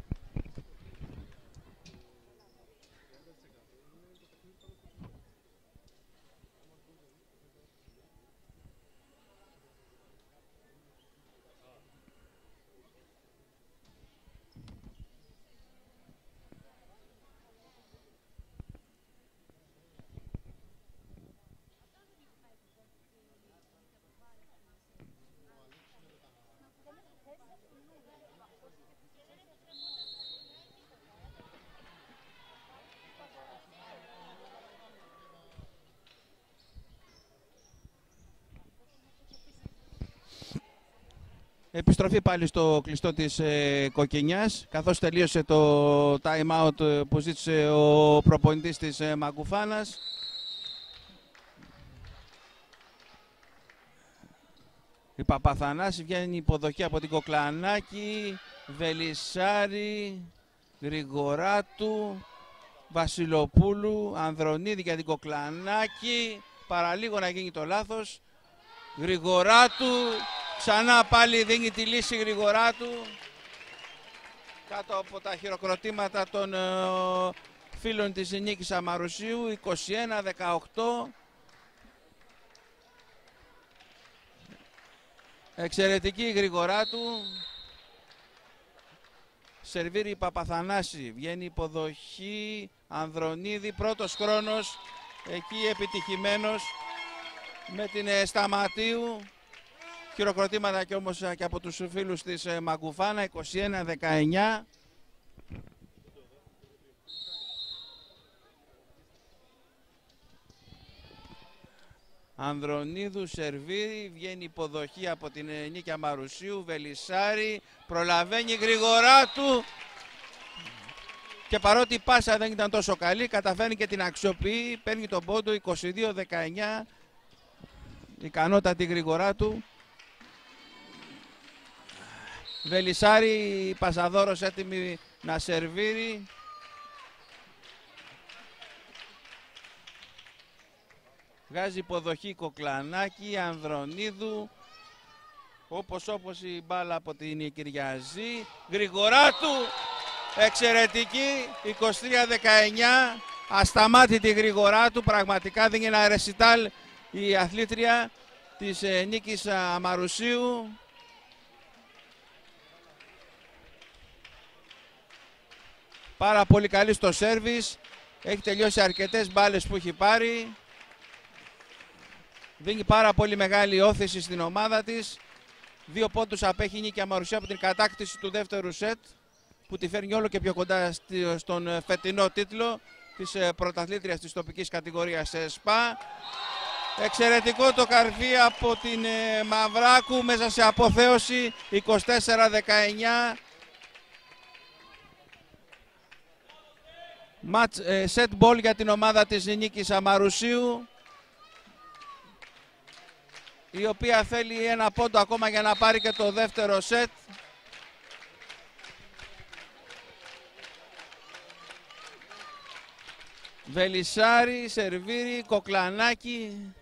Επιστροφή πάλι στο κλειστό της Κοκκινιάς, καθώς τελείωσε το time out που ζήτησε ο προπονητής της Μαγκουφάνας. Η Παπαθανάση, βγαίνει υποδοχή από την Κοκλανάκη, Βελισσάρη, Γρηγοράτου, Βασιλοπούλου, Ανδρονίδη για την Κοκλανάκη, παραλίγο να γίνει το λάθος. Γρηγοράτου, ξανά πάλι δίνει τη λύση Γρηγοράτου, κάτω από τα χειροκροτήματα των φίλων της νίκης Αμαρουσίου. 21-18. Εξαιρετική η Γρηγοράτου. Σερβίρει η Παπαθανάση, βγαίνει υποδοχή Ανδρονίδη, πρώτος χρόνος εκεί επιτυχημένος με την Σταματίου. Χειροκροτήματα και όμως και από τους φίλους της Μαγκουφάνα. 21-19. Ανδρονίδου σερβίρει, βγαίνει υποδοχή από την νίκη Αμαρουσίου. Βελισσάρη, προλαβαίνει Γρηγοράτου και παρότι η πάσα δεν ήταν τόσο καλή, καταφέρνει και την αξιοποιεί, παίρνει τον πόντο. 22-19. Ικανότατη Γρηγοράτου. Βελισσάρη, πασαδόρος έτοιμη να σερβίρει. Βγάζει υποδοχή Κοκλανάκη, Ανδρονίδου. Όπως η μπάλα από την Κυριαζή. Γρηγοράτου, εξαιρετική, 23-19. Ασταμάτητη Γρηγοράτου, πραγματικά δίνει ένα ρεσιτάλ η αθλήτρια της νίκης Αμαρουσίου. Πάρα πολύ καλή στο σέρβις. Έχει τελειώσει αρκετές μπάλες που έχει πάρει. Δίνει πάρα πολύ μεγάλη όθηση στην ομάδα της. 2 πόντους απέχει η νίκη Αμαρουσίου από την κατάκτηση του δεύτερου σετ, που τη φέρνει όλο και πιο κοντά στον φετινό τίτλο της πρωταθλήτριας της τοπικής κατηγορίας ΣΠΑ. Εξαιρετικό το καρφί από την Μαυράκου μέσα σε αποθέωση 24-19. Set ball για την ομάδα της Νίκης Αμαρουσίου, η οποία θέλει ένα πόντο ακόμα για να πάρει και το δεύτερο σετ. Βελισσάρη, Σερβίρη, Κοκλανάκη.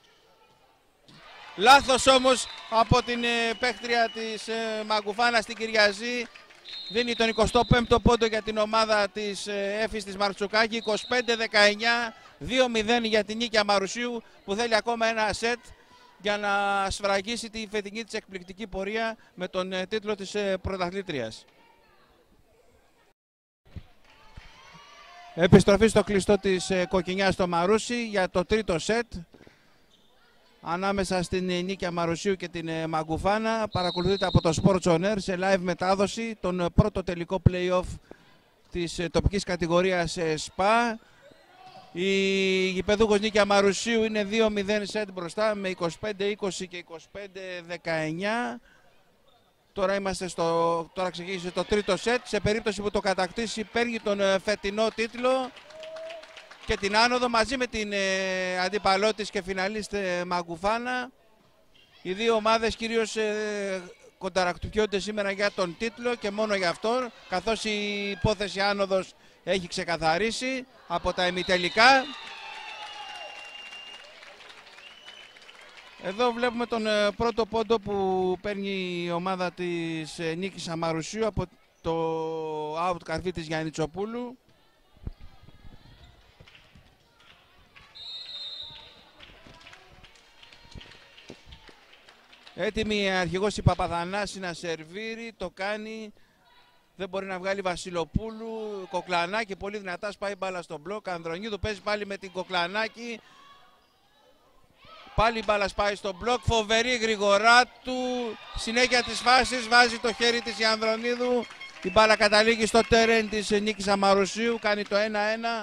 Λάθος όμως από την παίκτρια της Μαγκουφάνα στην Κυριαζή. Δίνει τον 25ο πόντο για την ομάδα της Έφης της Μαρτσουκάκη. 25-19, 2-0 για την Νίκη Αμαρουσίου, που θέλει ακόμα ένα σετ για να σφραγίσει τη φετινή της εκπληκτική πορεία με τον τίτλο της πρωταθλήτριας. Επιστροφή στο κλειστό της Κοκκινιάς στο Μαρούσι για το τρίτο σετ ανάμεσα στην Νίκη Αμαρουσίου και την Μαγκουφάνα. Παρακολουθείτε από το Sports On Air σε live μετάδοση τον πρώτο τελικό play-off της τοπικής κατηγορίας ΣΠΑ. Η γηπεδούχος Νίκη Αμαρουσίου είναι 2-0 σετ μπροστά με 25-20 και 25-19. Τώρα ξεκίνησε το τρίτο σετ. Σε περίπτωση που το κατακτήσει παίρνει τον φετινό τίτλο και την άνοδο μαζί με την αντίπαλό της και φιναλίστ Μαγκουφάνα. Οι δύο ομάδες κυρίως κονταρακτουκιόνται σήμερα για τον τίτλο και μόνο για αυτόν, καθώς η υπόθεση άνοδος έχει ξεκαθαρίσει από τα ημιτελικά. Εδώ βλέπουμε τον πρώτο πόντο που παίρνει η ομάδα της Νίκης Αμαρουσίου από το out καρφί της Γιαννιτσοπούλου. Έτοιμη η αρχηγός η Παπαθανάση να σερβίρει, το κάνει, δεν μπορεί να βγάλει Βασιλοπούλου. Κοκλανάκη πολύ δυνατά, σπάει μπάλα στο μπλοκ. Ανδρονίδου παίζει πάλι με την Κοκλανάκη. Πάλι η μπάλα σπάει στο μπλοκ, φοβερή Γρηγοράτου, συνέχεια της φάσης, βάζει το χέρι της η Ανδρονίδου. Η μπάλα καταλήγει στο τέρεν της Νίκης Αμαρουσίου, κάνει το 1-1.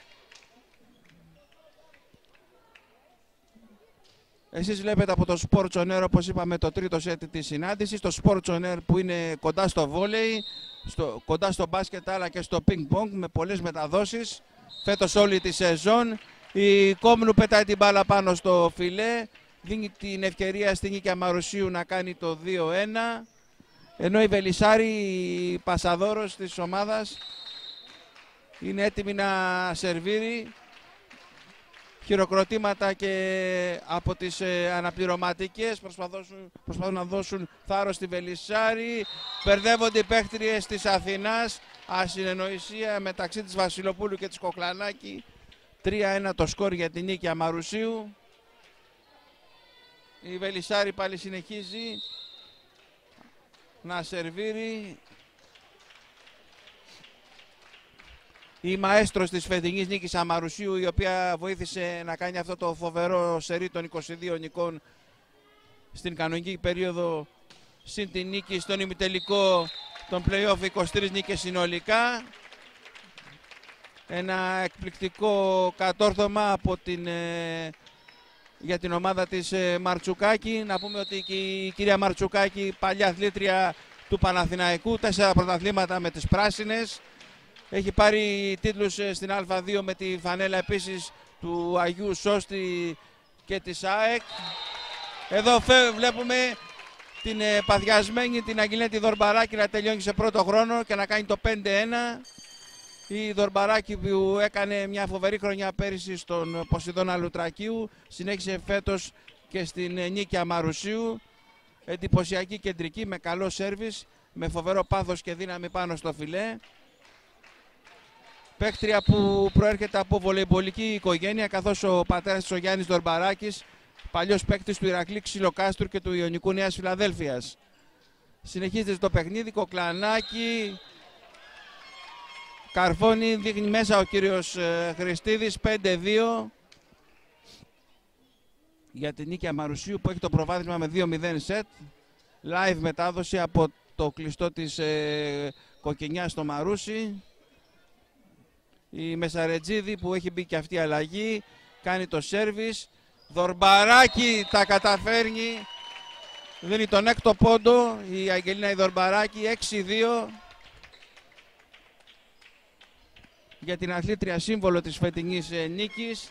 Εσείς βλέπετε από το Sports On Air, όπως είπαμε, το τρίτο σετ της συνάντησης. Το Sports On Air που είναι κοντά στο βόλεϊ, κοντά στο μπάσκετ αλλά και στο πινκ πονγκ, με πολλές μεταδόσεις φέτος όλη τη σεζόν. Η Κόμνου πετάει την μπάλα πάνω στο φιλέ, δίνει την ευκαιρία στην Νίκη Αμαρουσίου να κάνει το 2-1, ενώ η Βελισσάρη, η πασαδόρος της ομάδας, είναι έτοιμη να σερβίρει. Χειροκροτήματα και από τις αναπληρωματικές προσπαθούν να δώσουν θάρρος στη Βελισσάρη. Μπερδεύονται οι παίκτριες της Αθηνάς, ασυνεννοησία μεταξύ της Βασιλοπούλου και της Κοκλανάκη. 3-1 το σκορ για την Νίκη Αμαρουσίου. Η Βελισσάρη πάλι συνεχίζει να σερβίρει. Η μαέστρος της φετινής Νίκης Αμαρουσίου, η οποία βοήθησε να κάνει αυτό το φοβερό σερί των 22 νικών στην κανονική περίοδο, συν την νίκη στον ημιτελικό των play-off, 23 νίκες συνολικά. Ένα εκπληκτικό κατόρθωμα από για την ομάδα της Μαρτσουκάκη. Να πούμε ότι η κυρία Μαρτσουκάκη, παλιά αθλήτρια του Παναθηναϊκού, 4 πρωταθλήματα με τις πράσινες. Έχει πάρει τίτλους στην Α2 με τη φανέλα επίσης του Αγίου Σώστη και της ΑΕΚ. Εδώ βλέπουμε την παθιασμένη την Αγγελέτη Δορμπαράκη να τελειώνει σε πρώτο χρόνο και να κάνει το 5-1. Η Δορμπαράκη που έκανε μια φοβερή χρονιά πέρυσι στον Ποσειδώνα Λουτρακίου, συνέχισε φέτος και στην Νίκη Αμαρουσίου. Εντυπωσιακή κεντρική με καλό σέρβις, με φοβερό πάθος και δύναμη πάνω στο φιλέ. Παίκτρια που προέρχεται από βολεϊμπολική οικογένεια, καθώς ο πατέρας της, ο Γιάννης Δορμπαράκης, παλιός παίκτης του Ηρακλή Ξυλοκάστρου και του Ιωνικού Νέας Φιλαδέλφειας. Συνεχίζεται το παιχνίδι, Κοκλανάκη, καρφώνει, δείχνει μέσα ο κύριος Χριστίδης, 5-2 για την Νίκη Αμαρουσίου που έχει το προβάδισμα με 2-0 σετ. Live μετάδοση από το κλειστό της Κοκκινιάς στο Μαρούσι. Η Μεσαρετζίδη που έχει μπει και αυτή αλλαγή, κάνει το σέρβις. Δορμπαράκη τα καταφέρνει. Δίνει τον έκτο πόντο η Αγγελίνα Δορμπαράκη. 6-2 για την αθλήτρια σύμβολο της φετινής νίκης,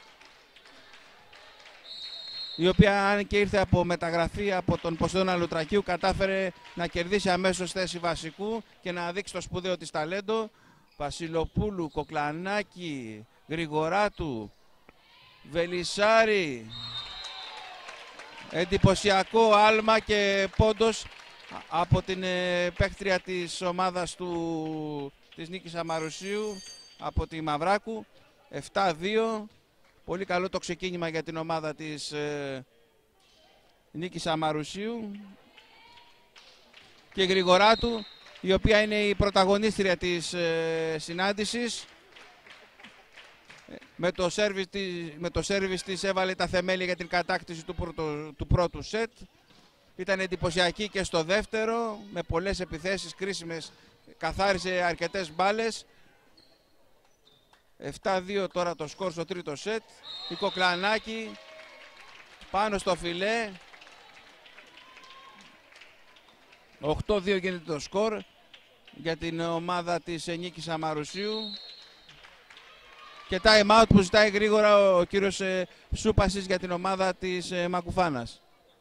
η οποία, αν και ήρθε από μεταγραφή από τον Ποσειδώνα Λουτρακίου, κατάφερε να κερδίσει αμέσως θέση βασικού και να δείξει το σπουδαίο της ταλέντο. Βασιλοπούλου, Κοκλανάκη, Γρηγοράτου, Βελισσάρη. Εντυπωσιακό άλμα και πόντος από την παίκτρια της ομάδας της Νίκης Αμαρουσίου, από τη Μαυράκου. 7-2. Πολύ καλό το ξεκίνημα για την ομάδα της Νίκης Αμαρουσίου. Και Γρηγοράτου, η οποία είναι η πρωταγωνίστρια της συνάντησης. Με το σέρβις της έβαλε τα θεμέλια για την κατάκτηση του πρώτου σετ. Ήταν εντυπωσιακή και στο δεύτερο, με πολλές επιθέσεις κρίσιμες, καθάρισε αρκετές μπάλες. 7-2 τώρα το σκορ στο τρίτο σετ. Η Κοκλανάκη πάνω στο φιλέ. 8-2 γίνεται το σκορ για την ομάδα της Νίκης Αμαρουσίου. Και time out που ζητάει γρήγορα ο κύριος Σούπασης για την ομάδα της Μακουφάνας.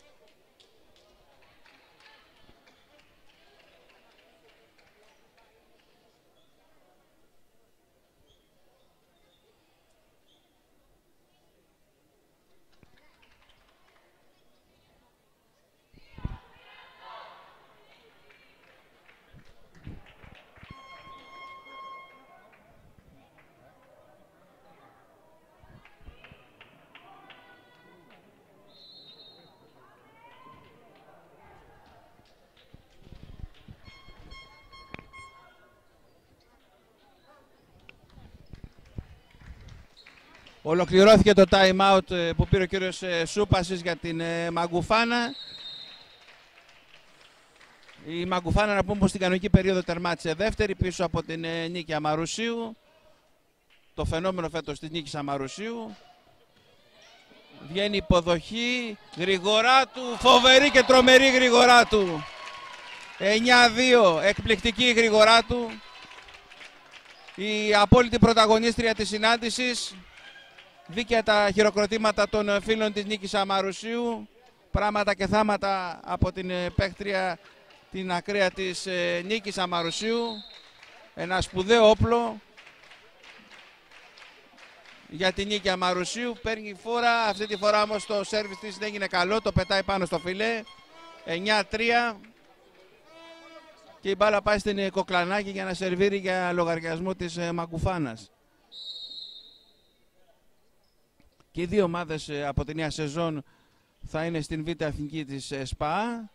Ολοκληρώθηκε το time out που πήρε ο κύριος Σούπασης για την Μαγκουφάνα. Η Μαγκουφάνα, να πούμε πως στην κανονική περίοδο τερμάτισε δεύτερη πίσω από την Νίκη Αμαρουσίου. Το φαινόμενο φέτος της Νίκης Αμαρουσίου. Βγαίνει υποδοχή Γρηγοράτου, φοβερή και τρομερή Γρηγοράτου. 9-2, εκπληκτική Γρηγοράτου. Η απόλυτη πρωταγωνίστρια της συνάντησης. Δίκαια τα χειροκροτήματα των φίλων της Νίκης Αμαρουσίου. Πράγματα και θάματα από την παίκτρια, την ακραία της Νίκης Αμαρουσίου. Ένα σπουδαίο όπλο για την Νίκη Αμαρουσίου. Παίρνει φόρα, αυτή τη φορά όμως το σέρβις της δεν έγινε καλό, το πετάει πάνω στο φιλέ. 9-3 και η μπάλα πάει στην Κοκλανάκη για να σερβίρει για λογαριασμό της Μακουφάνας. Και οι δύο ομάδες από τη νέα σεζόν θα είναι στην Β' Εθνική της ΣΠΑ.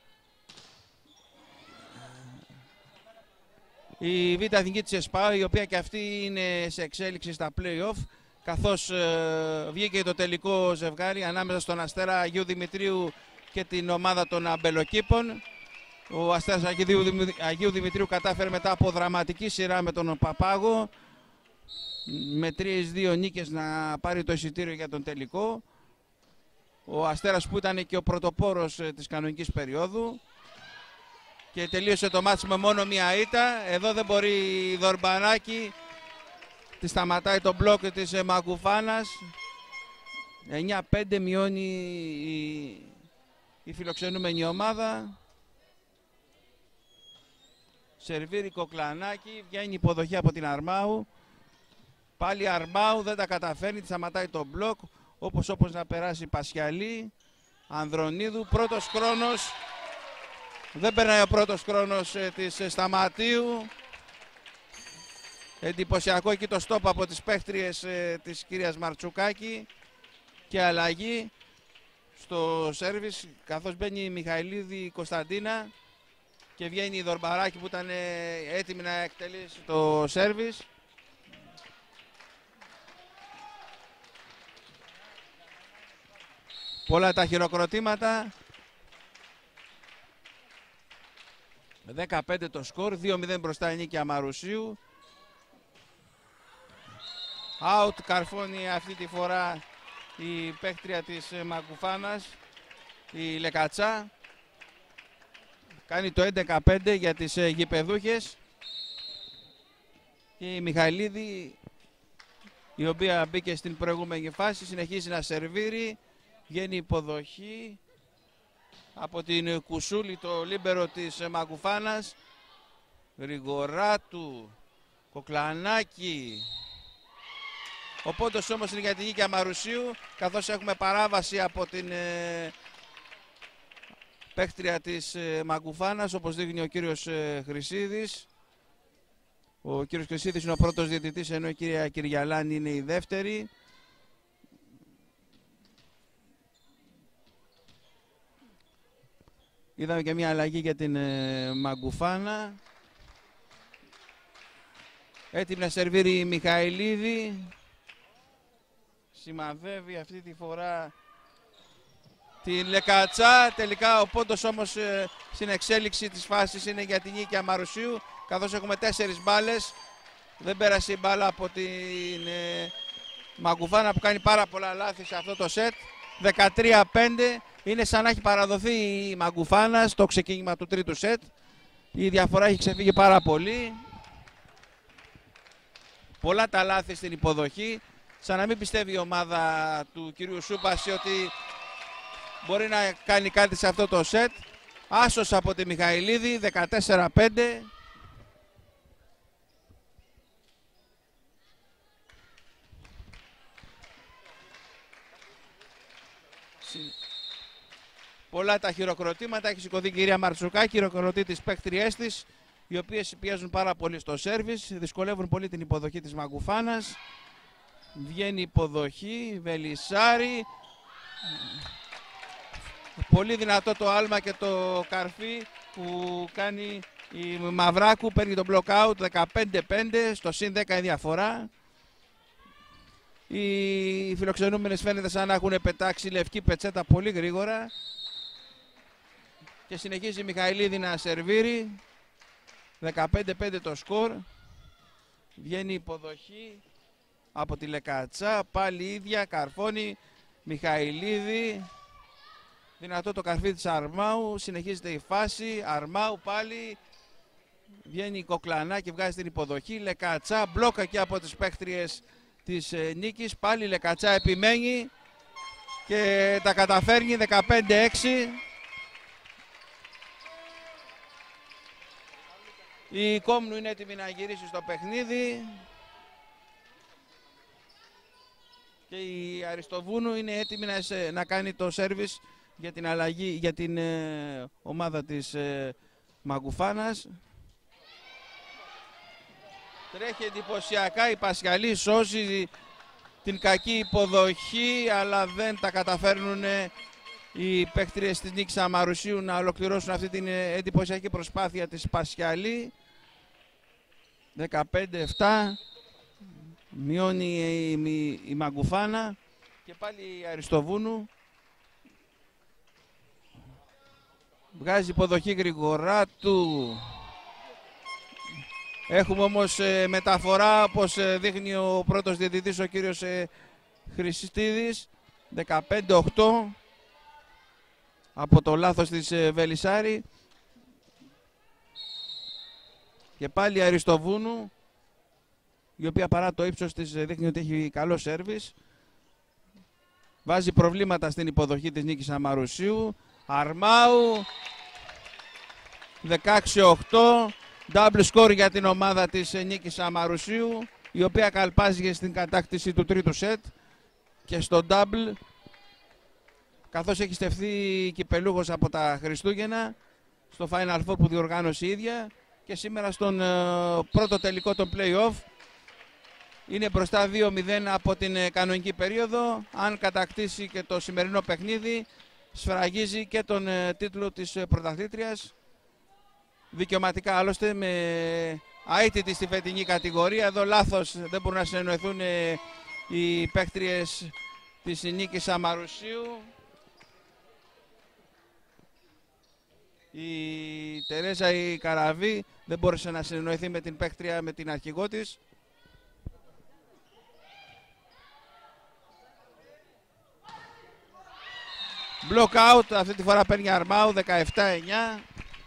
Η Β' Εθνική της ΣΠΑ, η οποία και αυτή είναι σε εξέλιξη στα play-off, καθώς βγήκε το τελικό ζευγάρι ανάμεσα στον Αστέρα Αγίου Δημητρίου και την ομάδα των Αμπελοκήπων. Ο Αστέρας Αγίου Δημητρίου κατάφερε μετά από δραματική σειρά με τον Παπάγο, με 3-2 νίκες, να πάρει το εισιτήριο για τον τελικό. Ο Αστέρας, που ήταν και ο πρωτοπόρος της κανονικής περίοδου, και τελείωσε το μάτς με μόνο μία ήττα. Εδώ δεν μπορεί η Δορμπαράκη, τη σταματάει το μπλοκ της Μαγκουφάνας. 9-5 μειώνει η φιλοξενούμενη ομάδα. Σερβίρει Κοκλανάκη, βγαίνει υποδοχή από την Αρμάου. Πάλι Αρμάου, δεν τα καταφέρνει, τη σταματάει το μπλοκ. Όπως να περάσει Πασιαλή, Ανδρονίδου, πρώτος χρόνος. Δεν περνάει ο πρώτος χρόνος της Σταματίου. Εντυπωσιακό εκεί το στόπ από τις παίχτριες της κυρίας Μαρτσουκάκη. Και αλλαγή στο σέρβις, καθώς μπαίνει η Μιχαηλίδη Κωνσταντίνα και βγαίνει η Δορμπαράκη που ήταν έτοιμη να εκτελέσει το σέρβις. Πολλά τα χειροκροτήματα. 15 το σκορ, 2-0 μπροστά η Νίκη Αμαρουσίου. Out, καρφώνει αυτή τη φορά η παίκτρια της Μαγκουφάνας, η Λεκατσά. Κάνει το 11-5 για τις γηπεδούχες. Και η Μιχαηλίδη, η οποία μπήκε στην προηγούμενη φάση, συνεχίζει να σερβίρει. Βγαίνει υποδοχή από την Κουσούλη, το λίμπερο της Μαγκουφάνας. Γρηγοράτου, Κοκλανάκη. Ο πόντος όμως είναι για την Νίκη Αμαρουσίου, καθώς έχουμε παράβαση από την παίκτρια της Μαγκουφάνας, όπως δείχνει ο κύριος Χρυσίδης. Ο κύριος Χρυσίδης είναι ο πρώτος διαιτητής, ενώ η κυρία Κυριαλάνη είναι η δεύτερη. Είδαμε και μια αλλαγή για την Μαγκουφάνα. Έτοιμη να σερβίρει η Μιχαηλίδη. Σημαδεύει αυτή τη φορά την Λεκατσά. Τελικά ο πόντος όμως στην εξέλιξη της φάσης είναι για την Νίκη Αμαρουσίου, καθώς έχουμε 4 μπάλες. Δεν πέρασε η μπάλα από την Μαγκουφάνα, που κάνει πάρα πολλά λάθη σε αυτό το σετ. 13-5. Είναι σαν να έχει παραδοθεί η Μαγκουφάνα στο ξεκίνημα του τρίτου σετ. Η διαφορά έχει ξεφύγει πάρα πολύ. Πολλά τα λάθη στην υποδοχή. Σαν να μην πιστεύει η ομάδα του κυρίου Σούπαση ότι μπορεί να κάνει κάτι σε αυτό το σετ. Άσος από τη Μιχαηλίδη, 14-5. Πολλά τα χειροκροτήματα. Έχει σηκωθεί η κυρία Μαρτσουκάκη, χειροκροτεί τις παίκτριές της, οι οποίες πιέζουν πάρα πολύ στο σέρβις, δυσκολεύουν πολύ την υποδοχή της Μαγκουφάνας. Βγαίνει υποδοχή, Βελισσάρη. Πολύ δυνατό το άλμα και το καρφί που κάνει η Μαυράκου. Παίρνει το block out, 15-5, στο συν 10 η διαφορά. Οι φιλοξενούμενες φαίνεται σαν να έχουν πετάξει λευκή πετσέτα πολύ γρήγορα. Και συνεχίζει η Μιχαηλίδη να σερβίρει. 15-5 το σκορ. Βγαίνει υποδοχή από τη Λεκατσά. Πάλι ίδια, καρφώνει Μιχαηλίδη. Δυνατό το καρφί της Αρμάου. Συνεχίζεται η φάση. Αρμάου πάλι. Βγαίνει η Κοκλανά και βγάζει την υποδοχή. Λεκατσά, μπλόκα και από τις παίκτριες της Νίκης. Πάλι Λεκατσά επιμένει και τα καταφέρνει. 15-6. Η Κόμνου είναι έτοιμη να γυρίσει στο παιχνίδι. Και η Αριστοβούνου είναι έτοιμη να κάνει το σέρβις για την αλλαγή, για την ομάδα της Μαγκουφάνας. Τρέχει εντυπωσιακά η Πασιαλή, σώζει την κακή υποδοχή, αλλά δεν τα καταφέρνουν οι παίκτριες της Νίκης Αμαρουσίου να ολοκληρώσουν αυτή την εντυπωσιακή προσπάθεια της Πασιαλή. 15-7. Μειώνει η Μαγκουφάνα και πάλι η Αριστοβούνου. Βγάζει υποδοχή Γρηγοράτου. Έχουμε όμως μεταφορά, όπως δείχνει ο πρώτος διαιτητής, ο κύριος Χρυσιστίδης. 15-8 από το λάθος της Βελισσάρη. Και πάλι η Αριστοβούνου, η οποία παρά το ύψος της δείχνει ότι έχει καλό σέρβις. Βάζει προβλήματα στην υποδοχή της Νίκης Αμαρουσίου. Αρμάου, 16-8. Double score για την ομάδα της Νίκης Αμαρουσίου, η οποία καλπάζει στην κατάκτηση του τρίτου σετ και στο double, καθώς έχει στεφθεί κυπελούχος από τα Χριστούγεννα στο Final Four που διοργάνωσε η ίδια, και σήμερα στον πρώτο τελικό των play-off είναι μπροστά 2-0 από την κανονική περίοδο. Αν κατακτήσει και το σημερινό παιχνίδι, σφραγίζει και τον τίτλο της πρωταθλήτριας. Δικαιωματικά άλλωστε, με αίτητη στη φετινή κατηγορία. Εδώ λάθος, δεν μπορούν να συνεννοηθούν οι παίκτριες της Νίκης Αμαρουσίου. Η Τερέζα η Καραβή δεν μπόρεσε να συνεννοηθεί με την παίκτρια, με την αρχηγό της. Block out, αυτή τη φορά παίρνει Αρμάου, 17-9.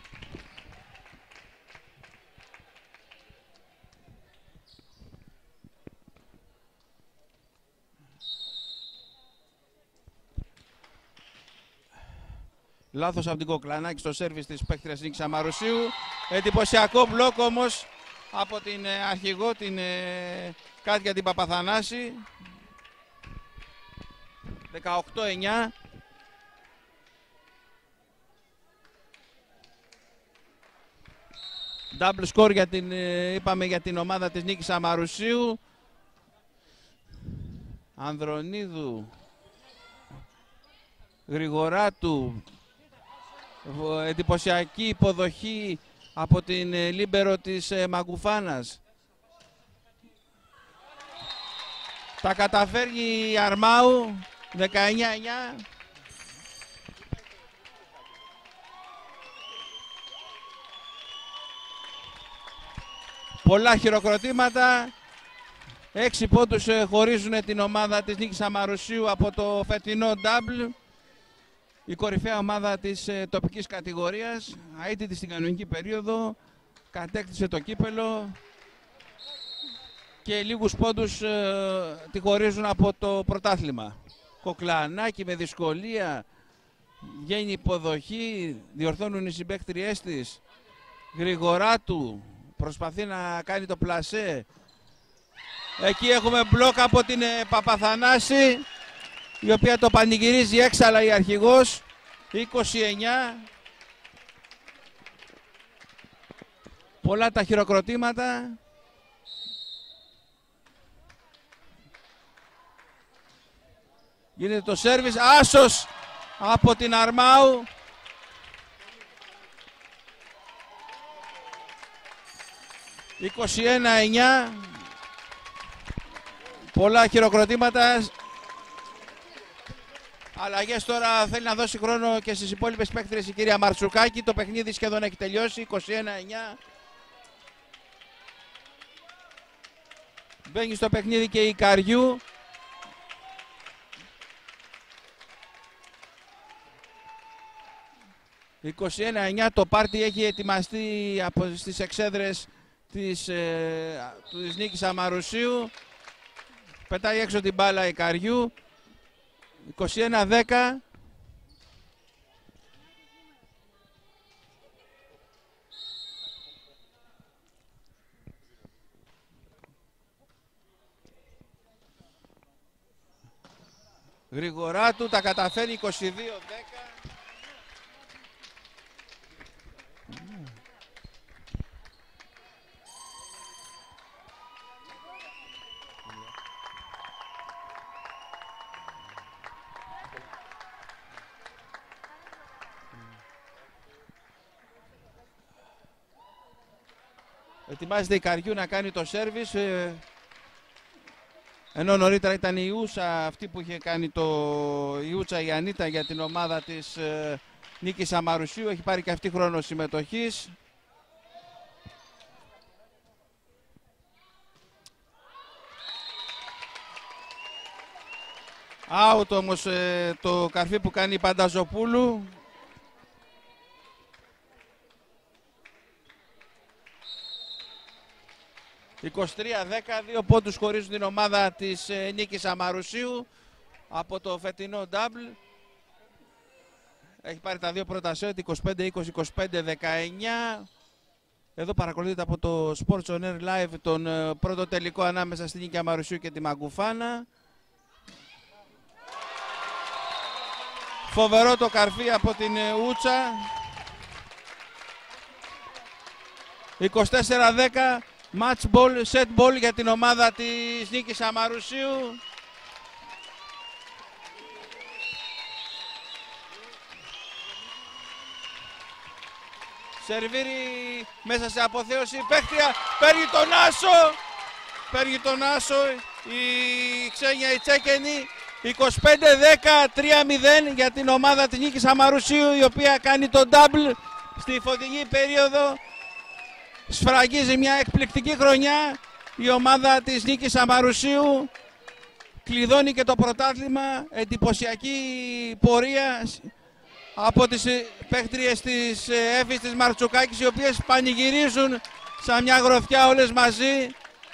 Λάθος από την Κοκλανάκη στο σέρβις της παίκτριας Νίκης Αμαρουσίου. Εντυπωσιακό μπλοκ όμως από την αρχηγό, την Κάτια την Παπαθανάση. 18-9. Double score για την, είπαμε, για την ομάδα της Νίκης Αμαρουσίου. Ανδρονίδου, Γρηγοράτου, εντυπωσιακή υποδοχή από την λίμπερο της Μαγκουφάνας. Τα καταφέρνει η Αρμάου, 19-9. Πολλά χειροκροτήματα. 6 πόντους χωρίζουν την ομάδα της Νίκης Αμαρουσίου από το φετινό double. Η κορυφαία ομάδα της τοπικής κατηγορίας, αίτητη στην κανονική περίοδο, κατέκτησε το κύπελο και λίγους πόντους τη χωρίζουν από το πρωτάθλημα. Κοκλανάκη με δυσκολία, βγαίνει υποδοχή, διορθώνουν οι συμπαίκτριές της. Γρηγοράτου προσπαθεί να κάνει το πλασέ. Εκεί έχουμε μπλοκ από την Παπαθανάση, η οποία το πανηγυρίζει έξαλα η αρχηγός. 29. Πολλά τα χειροκροτήματα. Γίνεται το σέρβις. Άσος από την Αρμάου. 21-9. Πολλά χειροκροτήματα. Αλλαγές τώρα, θέλει να δώσει χρόνο και στις υπόλοιπες παίκτριες η κυρία Μαρτσουκάκη. Το παιχνίδι σχεδόν έχει τελειώσει. 21-9. Μπαίνει στο παιχνίδι και η Καριού. «21-9». Το πάρτι έχει ετοιμαστεί στις εξέδρες της Νίκης Αμαρουσίου. Πετάει έξω την μπάλα η Καριού. 21-10. Γρηγοράτου τα καταφέρει. 22-10. Ετοιμάζεται η Καριού να κάνει το σέρβις, ενώ νωρίτερα ήταν η Ιούσα αυτή που είχε κάνει η Ιούτσα η Ανίτα για την ομάδα της Νίκης Αμαρουσίου. Έχει πάρει και αυτή χρόνο συμμετοχής. Out όμως το καρφί που κάνει η Πανταζοπούλου. 23-10, 2 πόντους χωρίζουν την ομάδα της Νίκης Αμαρουσίου από το φετινό double. Έχει πάρει τα δύο πρώτα σετ, 25-20, 25-19. Εδώ παρακολουθείτε από το Sports On Air Live τον πρώτο τελικό ανάμεσα στην Νίκη Αμαρουσίου και τη Μαγκουφάνα. Φοβερό το καρφί από την Ούτσα. 24-10. Match ball, set ball για την ομάδα της Νίκης Αμαρουσίου. Σερβίρει μέσα σε αποθέωση, παίχτρια, παίρνει τον Άσο η Ξένια η Τσέκενη. 25-10, 3-0 για την ομάδα της Νίκης Αμαρουσίου, η οποία κάνει το double στη φωτεινή περίοδο. Σφραγίζει μια εκπληκτική χρονιά η ομάδα της Νίκης Αμαρουσίου. κλειδώνει και το πρωτάθλημα. Εντυπωσιακή πορεία από τις παίχτριες της Έφης της Μαρτσουκάκης, οι οποίες πανηγυρίζουν σαν μια γροθιά όλες μαζί.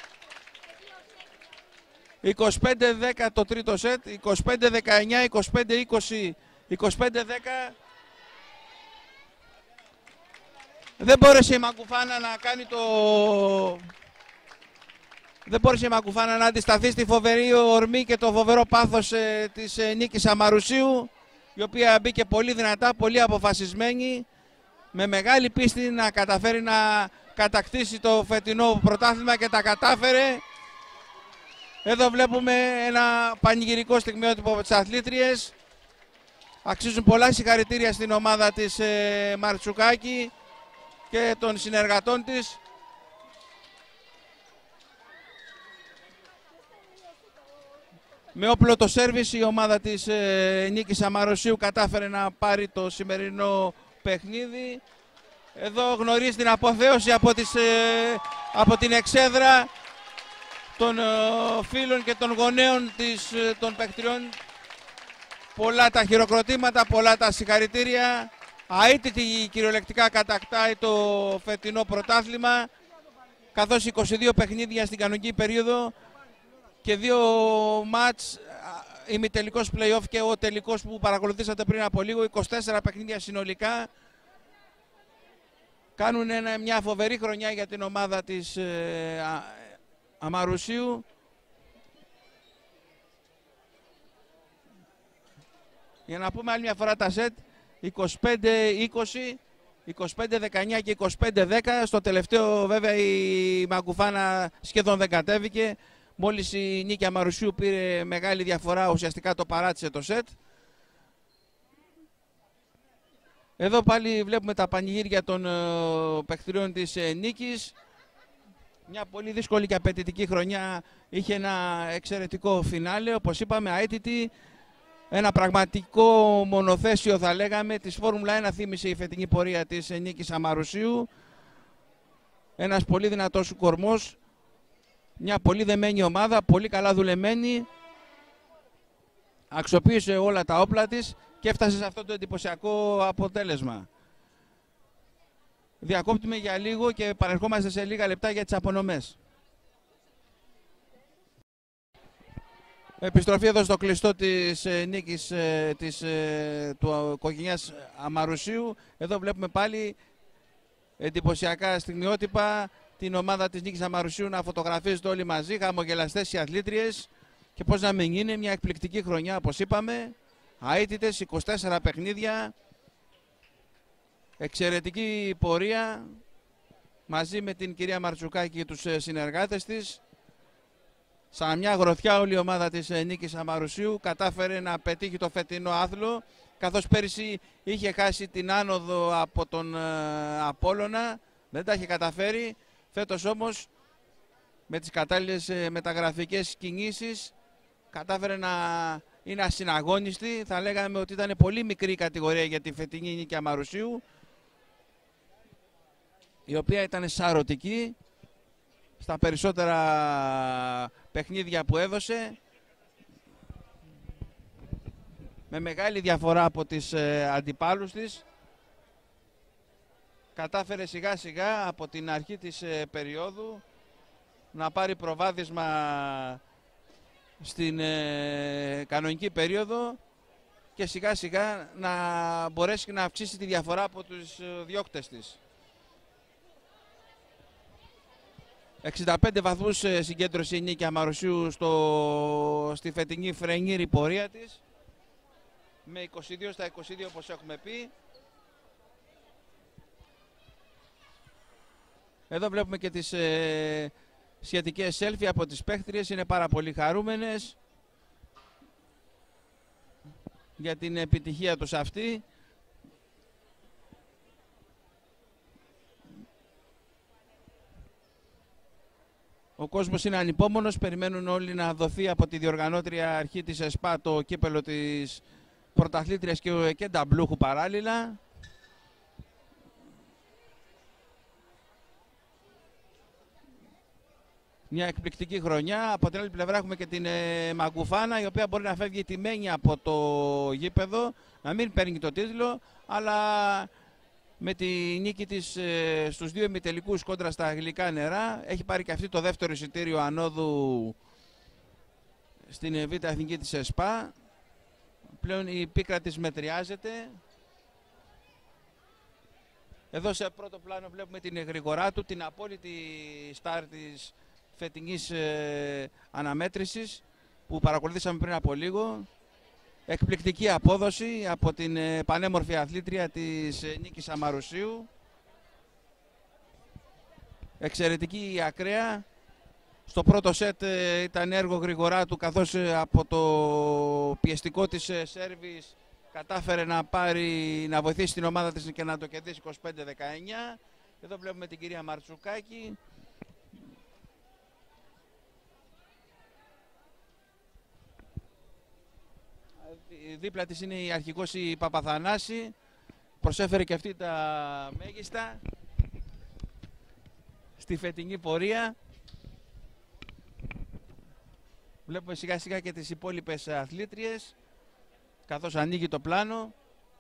25-10 το τρίτο σετ, 25-19, 25-20, 25-10. Δεν μπόρεσε η Μακουφάνα να κάνει Δεν μπόρεσε η Μακουφάνα να αντισταθεί στη φοβερή ορμή και το φοβερό πάθος της Νίκης Αμαρουσίου, η οποία μπήκε πολύ δυνατά, πολύ αποφασισμένη, με μεγάλη πίστη να καταφέρει να κατακτήσει το φετινό πρωτάθλημα και τα κατάφερε. Εδώ βλέπουμε ένα πανηγυρικό στιγμιότυπο από τις αθλήτριες. Αξίζουν πολλά συγχαρητήρια στην ομάδα της Μαρτσουκάκη και των συνεργατών της. Με όπλο το σέρβις η ομάδα της Νίκης Αμαρουσίου κατάφερε να πάρει το σημερινό παιχνίδι. Εδώ γνωρίζει την αποθέωση από την εξέδρα των φίλων και των γονέων των παιχτριών. Πολλά τα χειροκροτήματα, πολλά τα συγχαρητήρια. Αίτητη κυριολεκτικά κατακτάει το φετινό πρωτάθλημα, καθώς 22 παιχνίδια στην κανονική περίοδο και 2 μάτς, ημιτελικός play-off και ο τελικός που παρακολουθήσατε πριν από λίγο, 24 παιχνίδια συνολικά. Κάνουν μια φοβερή χρονιά για την ομάδα της Αμαρουσίου. Για να πούμε άλλη μια φορά τα σετ, 25-20, 25-19 και 25-10. Στο τελευταίο βέβαια η Μακουφάνα σχεδόν δεν κατέβηκε. Μόλις η Νίκη Αμαρουσίου πήρε μεγάλη διαφορά, ουσιαστικά το παράτησε το σετ. Εδώ πάλι βλέπουμε τα πανηγύρια των παιχτριών της Νίκης. Μια πολύ δύσκολη και απαιτητική χρονιά, είχε ένα εξαιρετικό φινάλε, όπως είπαμε, αίτητη. Ένα πραγματικό μονοθέσιο θα λέγαμε της Φόρμουλα 1 θύμισε η φετινή πορεία της Νίκης Αμαρουσίου. Ένας πολύ δυνατός κορμός, μια πολύ δεμένη ομάδα, πολύ καλά δουλεμένη. Αξιοποίησε όλα τα όπλα της και έφτασε σε αυτό το εντυπωσιακό αποτέλεσμα. Διακόπτουμε για λίγο και παρερχόμαστε σε λίγα λεπτά για τις απονομές. Επιστροφή εδώ στο κλειστό της νίκης του οικογένειας Αμαρουσίου. Εδώ βλέπουμε πάλι εντυπωσιακά στιγμιότυπα την ομάδα της Νίκης Αμαρουσίου να φωτογραφίζεται όλοι μαζί, χαμογελαστές οι αθλήτριες, και πώς να μην είναι μια εκπληκτική χρονιά, όπως είπαμε. Αίτητες, 24 παιχνίδια, εξαιρετική πορεία μαζί με την κυρία Μαρτσουκάκη και τους συνεργάτες της. Σαν μια γροθιά όλη η ομάδα της Νίκης Αμαρουσίου κατάφερε να πετύχει το φετινό άθλο, καθώς πέρυσι είχε χάσει την άνοδο από τον Απόλλωνα, δεν τα είχε καταφέρει. Φέτος όμως με τις κατάλληλες μεταγραφικές κινήσεις κατάφερε να είναι ασυναγώνιστη. Θα λέγαμε ότι ήταν πολύ μικρή κατηγορία για τη φετινή Νίκη Αμαρουσίου, η οποία ήταν σαρωτική στα περισσότερα παιχνίδια που έδωσε, με μεγάλη διαφορά από τις αντιπάλους της. Κατάφερε σιγά σιγά από την αρχή της περίοδου να πάρει προβάδισμα στην κανονική περίοδο και σιγά σιγά να μπορέσει να αυξήσει τη διαφορά από τους διώκτες της. 65 βαθμούς συγκέντρωσε η Νίκη Αμαρουσίου στη φετινή φρενήρη πορεία της, με 22 στα 22 όπως έχουμε πει. Εδώ βλέπουμε και τις σχετικές selfie από τις παίχτριες, είναι πάρα πολύ χαρούμενες για την επιτυχία τους αυτή. Ο κόσμος είναι ανυπόμονος, περιμένουν όλοι να δοθεί από τη διοργανώτρια αρχή της ΕΣΠΑ το κύπελο της πρωταθλήτριας και νταμπλούχου παράλληλα. μια εκπληκτική χρονιά. Από την άλλη πλευρά έχουμε και την Μαγκουφάνα, η οποία μπορεί να φεύγει τιμένη από το γήπεδο, να μην παίρνει το τίτλο, αλλά με τη νίκη της στους 2 ημιτελικούς κόντρα στα γλυκά νερά έχει πάρει και αυτή το δεύτερο εισιτήριο ανόδου στην Β' Εθνική της ΕΣΠΑ. Πλέον η πίκρα της μετριάζεται. Εδώ σε πρώτο πλάνο βλέπουμε την Γρηγοράτου, την απόλυτη στάρ της φετινής αναμέτρησης που παρακολουθήσαμε πριν από λίγο. Εκπληκτική απόδοση από την πανέμορφη αθλήτρια της Νίκης Αμαρουσίου. Εξαιρετική η ακραία. Στο πρώτο σετ ήταν έργο Γρηγοράτου, καθώς από το πιεστικό της σέρβις κατάφερε να βοηθήσει την ομάδα της και να το κερδίσει 25-19. Εδώ βλέπουμε την κυρία Μαρτσουκάκη. Δίπλα της είναι η αρχηγός η Παπαθανάση. Προσέφερε και αυτή τα μέγιστα στη φετινή πορεία. Βλέπουμε σιγά σιγά και τις υπόλοιπες αθλήτριες καθώς ανοίγει το πλάνο.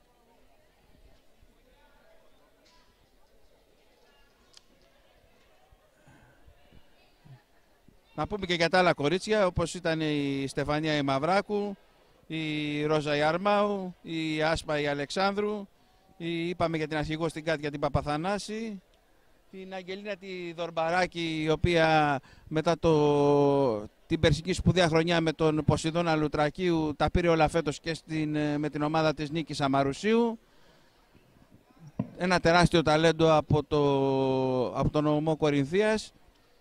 Να πούμε και για τα άλλα κορίτσια, όπως ήταν η Στεφανία η Μαυράκου, η Ρόζα η Αρμάου, η Άσπα η Αλεξάνδρου, είπαμε για την αρχηγό στην Κάτια την Παπαθανάση, την Αγγελίνα τη Δορμπαράκη, η οποία μετά την περσική σπουδαία χρονιά με τον Ποσειδώνα Λουτρακίου τα πήρε όλα φέτος και με την ομάδα της Νίκης Αμαρουσίου. Ένα τεράστιο ταλέντο από τον νομό Κορινθίας.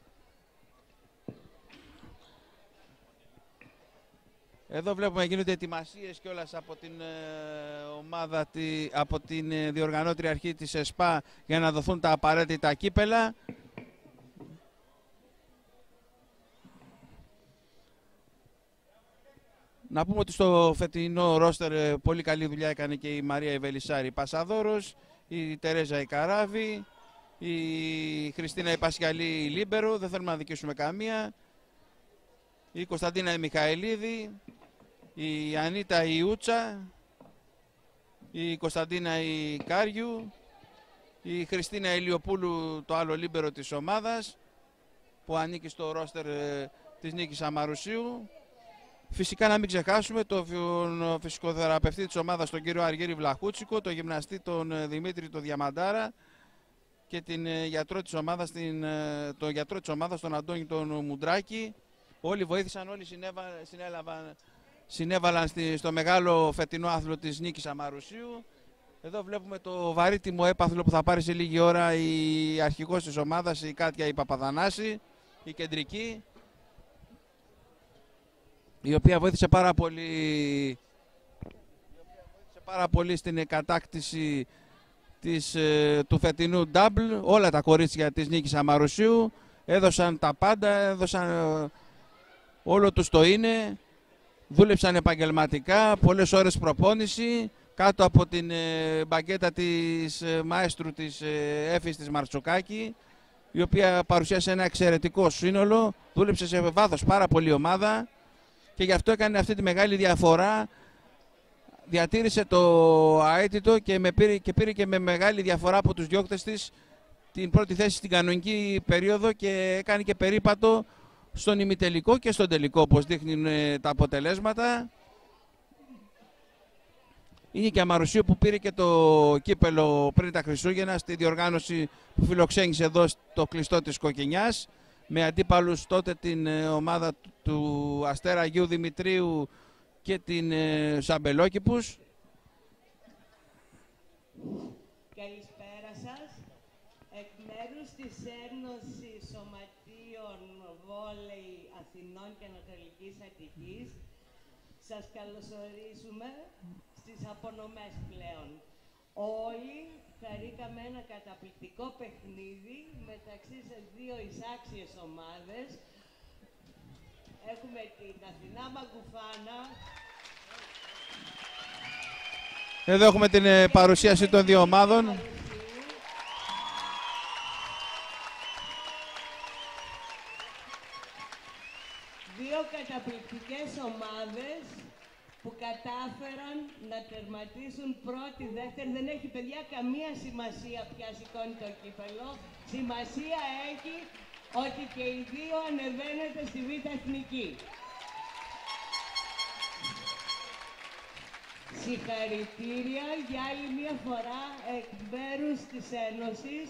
Εδώ βλέπουμε να γίνονται ετοιμασίες κιόλας από την ομάδα, από την διοργανώτρια αρχή της ΕΣΠΑ για να δοθούν τα απαραίτητα κύπελα. Να πούμε ότι στο φετινό ρόστερ πολύ καλή δουλειά έκανε και η Μαρία Ιβελισσάρη Πασαδόρος, η Τερέζα η Καράβη, η Χριστίνα η Πασιαλή η Λίμπερο, δεν θέλουμε να δικήσουμε καμία, η Κωνσταντίνα η Μιχαηλίδη, η Ανίτα η Ούτσα, η Κωνσταντίνα η Κάριου, η Χριστίνα Ηλιοπούλου, το άλλο λίμπερο της ομάδας που ανήκει στο ρόστερ της Νίκης Αμαρουσίου. Φυσικά να μην ξεχάσουμε τον φυσικοθεραπευτή της ομάδας τον κύριο Αργύρη Βλαχούτσικο, τον γυμναστή τον Δημήτρη τον Διαμαντάρα και τον γιατρό της ομάδας τον Αντώνη τον Μουντράκη. Όλοι βοήθησαν, όλοι συνέβαλαν στο μεγάλο φετινό άθλο της Νίκης Αμαρουσίου. Εδώ βλέπουμε το βαρύτιμο έπαθλο που θα πάρει σε λίγη ώρα η αρχηγός της ομάδας, η Κάτια η Παπαδανάση, η κεντρική, η οποία βοήθησε πάρα πολύ στην κατάκτηση του φετινού double. Όλα τα κορίτσια της Νίκης Αμαρουσίου έδωσαν τα πάντα, έδωσαν όλο τους το είναι, δούλεψαν επαγγελματικά, πολλές ώρες προπόνηση, κάτω από την μπαγκέτα της μαέστρου της Έφης της Μαρτσοκάκη, η οποία παρουσίασε ένα εξαιρετικό σύνολο, δούλεψε σε βάθος πάρα πολύ ομάδα και γι' αυτό έκανε αυτή τη μεγάλη διαφορά, διατήρησε το αίτητο και πήρε και με μεγάλη διαφορά από τους διώκτες της την πρώτη θέση στην κανονική περίοδο και έκανε και περίπατο στον ημιτελικό και στον τελικό, όπως δείχνουν τα αποτελέσματα. Είναι και Αμαρουσίου που πήρε και το κύπελο πριν τα Χριστούγεννα στη διοργάνωση που φιλοξένησε εδώ στο κλειστό της Κοκκινιάς, με αντίπαλους τότε την ομάδα του Αστέρα Αγίου Δημητρίου και την Σαμπελόκηπους. Καλησπέρα σας. Εκ μέρους της Ένωσης Σωματείων Βόλεϊ Αθηνών και Ανατολικής Αττικής σας καλωσορίζουμε στις απονομές πλέον. Όλοι χαρήκαμε ένα καταπληκτικό παιχνίδι μεταξύ σε δύο εισάξιες ομάδες. Έχουμε την Αθηνά Μαγκουφάνα. Εδώ έχουμε την παρουσίαση των δύο ομάδων. δύο καταπληκτικές ομάδες που κατάφεραν να τερματίσουν πρώτη, δεύτερη. Δεν έχει, παιδιά, καμία σημασία ποια σηκώνει το κύπελο. Σημασία έχει ότι και οι δύο ανεβαίνετε στη Β' Εθνική. Συγχαρητήρια για άλλη μία φορά εκ μέρους της Ένωσης.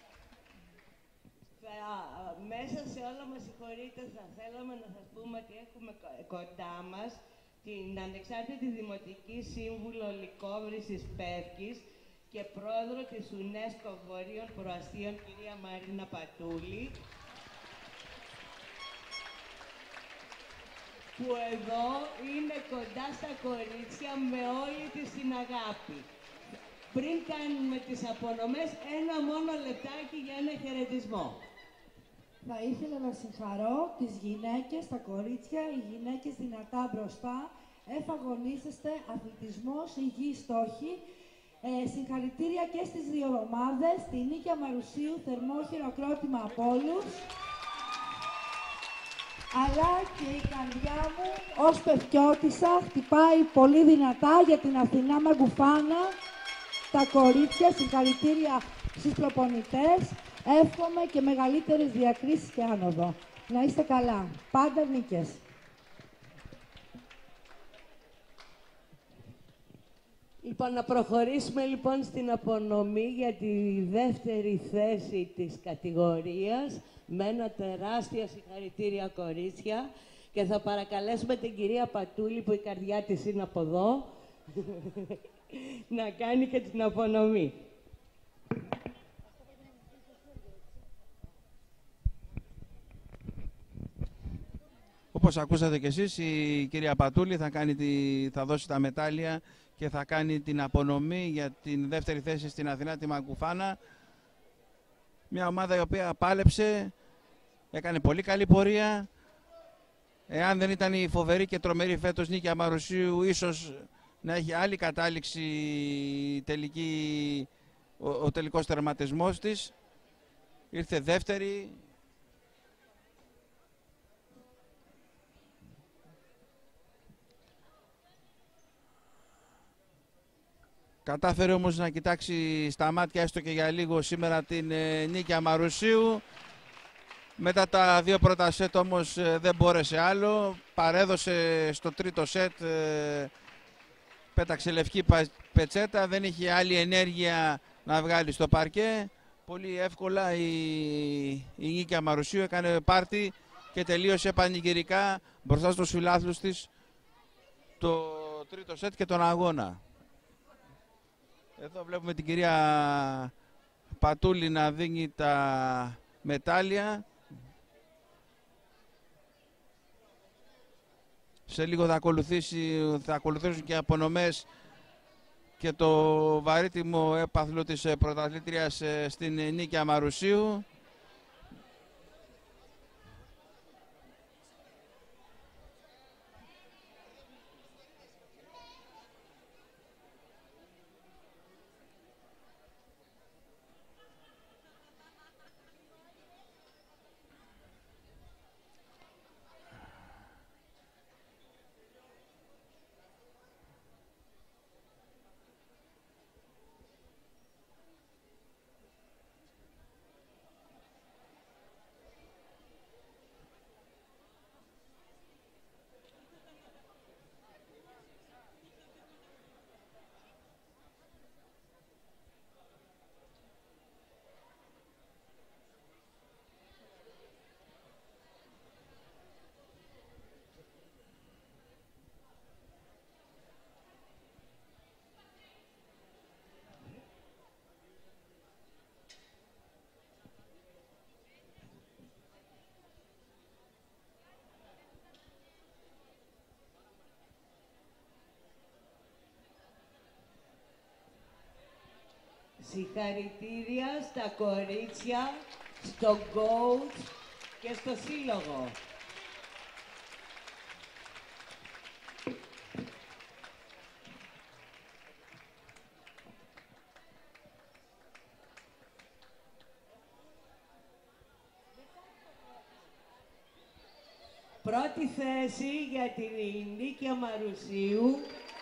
Μέσα σε όλα μας, συγχωρείτε, θα θέλαμε να σας πούμε ότι έχουμε κοντά μας την ανεξάρτητη Δημοτική Σύμβουλο Λυκόβρησης Πεύκης και πρόεδρο της UNESCO Βορείων Προαστίων, κυρία Μαρίνα Πατούλη, που εδώ είναι κοντά στα κορίτσια με όλη της την αγάπη. Πριν κάνουμε τις απονομές, ένα μόνο λεπτάκι για ένα χαιρετισμό. Θα ήθελα να συγχαρώ τις γυναίκες, τα κορίτσια, οι γυναίκες δυνατά μπροστά. Εφαγωνίσεστε, αθλητισμός, υγιή στόχοι. Συγχαρητήρια και στις δύο ομάδες, την Νίκια Μαρουσίου, θερμό χειροκρότημα από όλους. Αλλά και η καρδιά μου ως Πευκιώτισσα χτυπάει πολύ δυνατά για την Αθηνά Μαγκουφάνα. Τα κορίτσια, συγχαρητήρια στους προπονητές. Εύχομαι και μεγαλύτερες διακρίσεις και άνοδο. Να είστε καλά. Πάντα νίκες. Λοιπόν, να προχωρήσουμε λοιπόν στην απονομή για τη δεύτερη θέση της κατηγορίας με ένα τεράστια συγχαρητήρια, κορίτσια, και θα παρακαλέσουμε την κυρία Πατούλη, που η καρδιά της είναι από εδώ, να κάνει και την απονομή. Όπως ακούσατε κι εσείς, η κυρία Πατούλη θα δώσει τα μετάλλια και θα κάνει την απονομή για την δεύτερη θέση στην Αθηνά, τη Μαγκουφάνα. Μια ομάδα η οποία πάλεψε, έκανε πολύ καλή πορεία. Εάν δεν ήταν η φοβερή και τρομερή φέτος Νίκια Μαρουσίου, ίσως να έχει άλλη κατάληξη ο τελικός τερματισμός της. Ήρθε δεύτερη. Κατάφερε όμως να κοιτάξει στα μάτια έστω και για λίγο σήμερα την Νίκια Μαρουσίου. Μετά τα δύο πρώτα σετ όμως δεν μπόρεσε άλλο. Παρέδωσε στο τρίτο σετ, πέταξε λευκή πετσέτα, δεν είχε άλλη ενέργεια να βγάλει στο παρκέ. Πολύ εύκολα η Νίκια Μαρουσίου έκανε πάρτι και τελείωσε πανηγυρικά μπροστά στους φιλάθλους της το τρίτο σετ και τον αγώνα. Εδώ βλέπουμε την κυρία Πατούλη να δίνει τα μετάλλια. Σε λίγο θα ακολουθήσουν και απονομές και το βαρύτιμο έπαθλο της πρωταθλήτριας στην Νίκια Μαρουσίου. Συγχαρητήρια στα κορίτσια, στο coach και στο σύλλογο. Πρώτη θέση για την Νίκη Αμαρουσίου.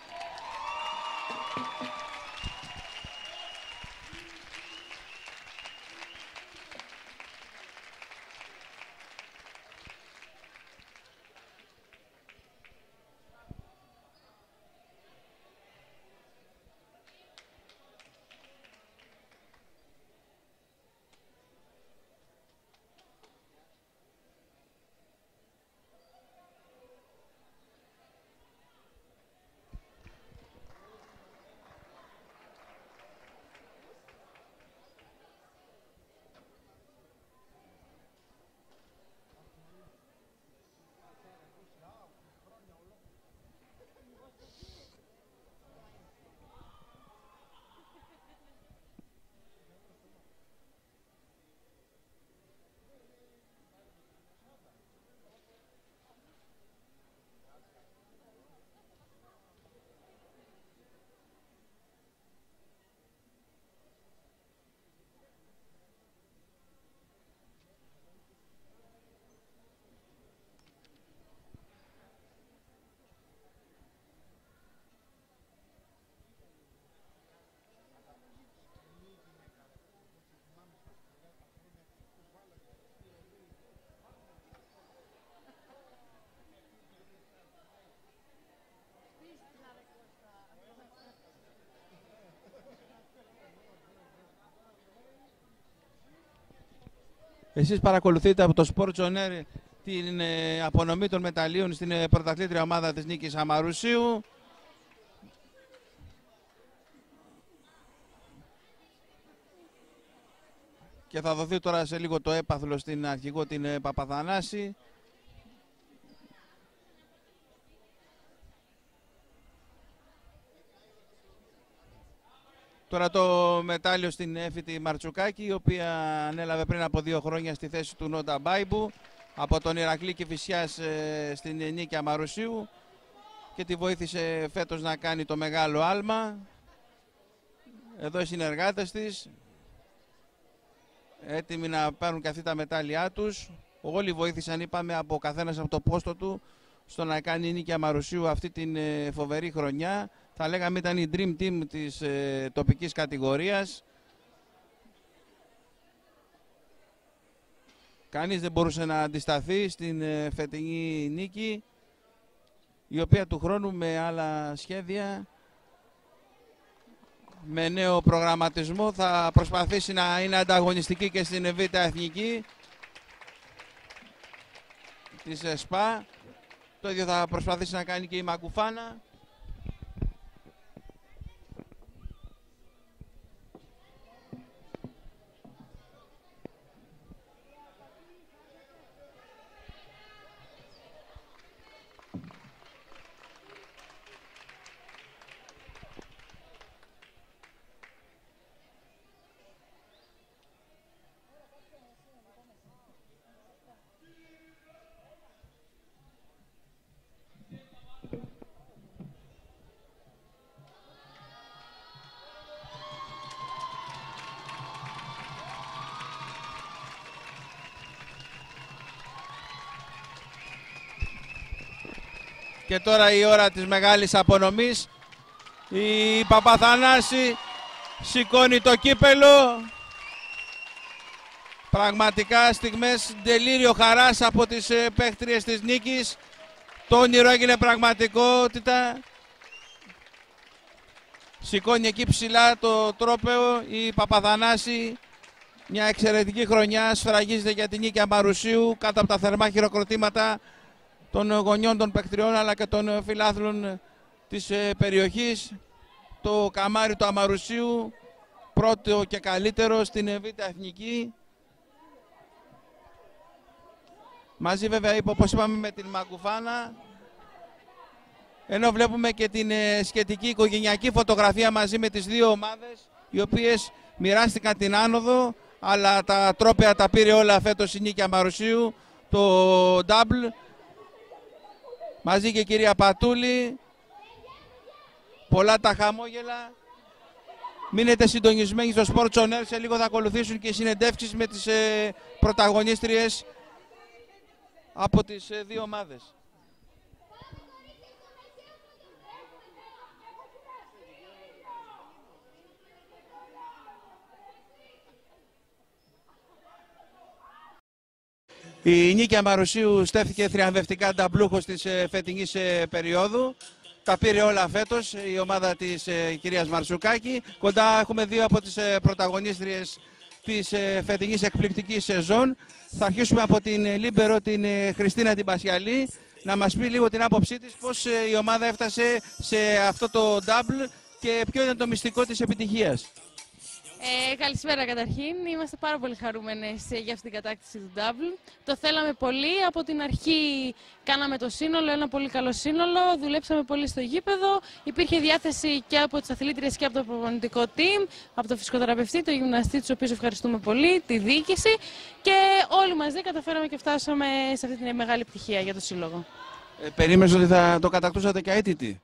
Εσείς παρακολουθείτε από το Sport On Air την απονομή των μεταλλίων στην πρωταθλήτρια ομάδα της Νίκης Αμαρουσίου. Και θα δοθεί τώρα σε λίγο το έπαθλο στην αρχηγό την Παπαθανάση. Τώρα το μετάλλιο στην Έφητη Μαρτσουκάκη, η οποία ανέλαβε πριν από 2 χρόνια στη θέση του Νόντα Μπάιμπου από τον Ηρακλή Κηφισιάς στην Νίκη Αμαρουσίου και τη βοήθησε φέτος να κάνει το μεγάλο άλμα. Εδώ οι συνεργάτες της, έτοιμοι να πάρουν και αυτοί τα μετάλλια τους. Όλοι βοήθησαν, είπαμε, από καθένας από το πόστο του στο να κάνει η Νίκη Αμαρουσίου αυτή την φοβερή χρονιά. Θα λέγαμε ήταν η Dream Team της τοπικής κατηγορίας. Κανείς δεν μπορούσε να αντισταθεί στην φετινή νίκη, η οποία του χρόνου με άλλα σχέδια, με νέο προγραμματισμό, θα προσπαθήσει να είναι ανταγωνιστική και στην Β' Εθνική της ΕΣΠΑ. Το ίδιο θα προσπαθήσει να κάνει και η Μαγκουφάνα. Και τώρα η ώρα της μεγάλης απονομής. Η Παπαθανάση σηκώνει το κύπελο. Πραγματικά στιγμές τελείριο χαράς από τις παίχτριες της Νίκης. Το όνειρο έγινε πραγματικότητα. Σηκώνει εκεί ψηλά το τρόπαιο η Παπαθανάση. Μια εξαιρετική χρονιά σφραγίζεται για την Νίκη Αμαρουσίου κάτω από τα θερμά χειροκροτήματα των γονιών των παικτριών αλλά και των φιλάθλων της περιοχής. Το καμάρι του Αμαρουσίου, πρώτο και καλύτερο στην Β' Εθνική. Μαζί βέβαια, όπως είπαμε, με την Μαγκουφάνα. Ενώ βλέπουμε και την σχετική οικογενειακή φωτογραφία μαζί με τις δύο ομάδες, οι οποίες μοιράστηκαν την άνοδο, αλλά τα τρόπαια τα πήρε όλα φέτος η Νίκη Αμαρουσίου, το double. Μαζί και η κυρία Πατούλη. Πολλά τα χαμόγελα. Μείνετε συντονισμένοι στο Sport On Air. Σε λίγο θα ακολουθήσουν και οι συνεντεύξεις με τις πρωταγωνίστριες από τις δύο ομάδες. Η Νίκη Αμαρουσίου στέφθηκε θριαμβευτικά ταμπλούχος της φετινής περίοδου. Τα πήρε όλα φέτος η ομάδα της κυρίας Μαρτσουκάκη. Κοντά έχουμε δύο από τις πρωταγωνίστριες της φετινής εκπληκτικής σεζόν. Θα αρχίσουμε από την Λίμπερο, την Χριστίνα την Πασιαλή, να μας πει λίγο την άποψή της, πώς η ομάδα έφτασε σε αυτό το double και ποιο ήταν το μυστικό της επιτυχίας. Καλησπέρα καταρχήν. Είμαστε πάρα πολύ χαρούμενες για αυτή την κατάκτηση του double. Το θέλαμε πολύ. Από την αρχή κάναμε το σύνολο, ένα πολύ καλό σύνολο. Δουλέψαμε πολύ στο γήπεδο. Υπήρχε διάθεση και από τις αθλήτριες και από το προπονητικό team, από το φυσικοθεραπευτή, το γυμναστή, τους οποίους ευχαριστούμε πολύ, τη διοίκηση. Και όλοι μαζί καταφέραμε και φτάσαμε σε αυτή την μεγάλη επιτυχία για το σύλλογο. Περίμενες ότι θα το κατακτούσατε και αίτητη?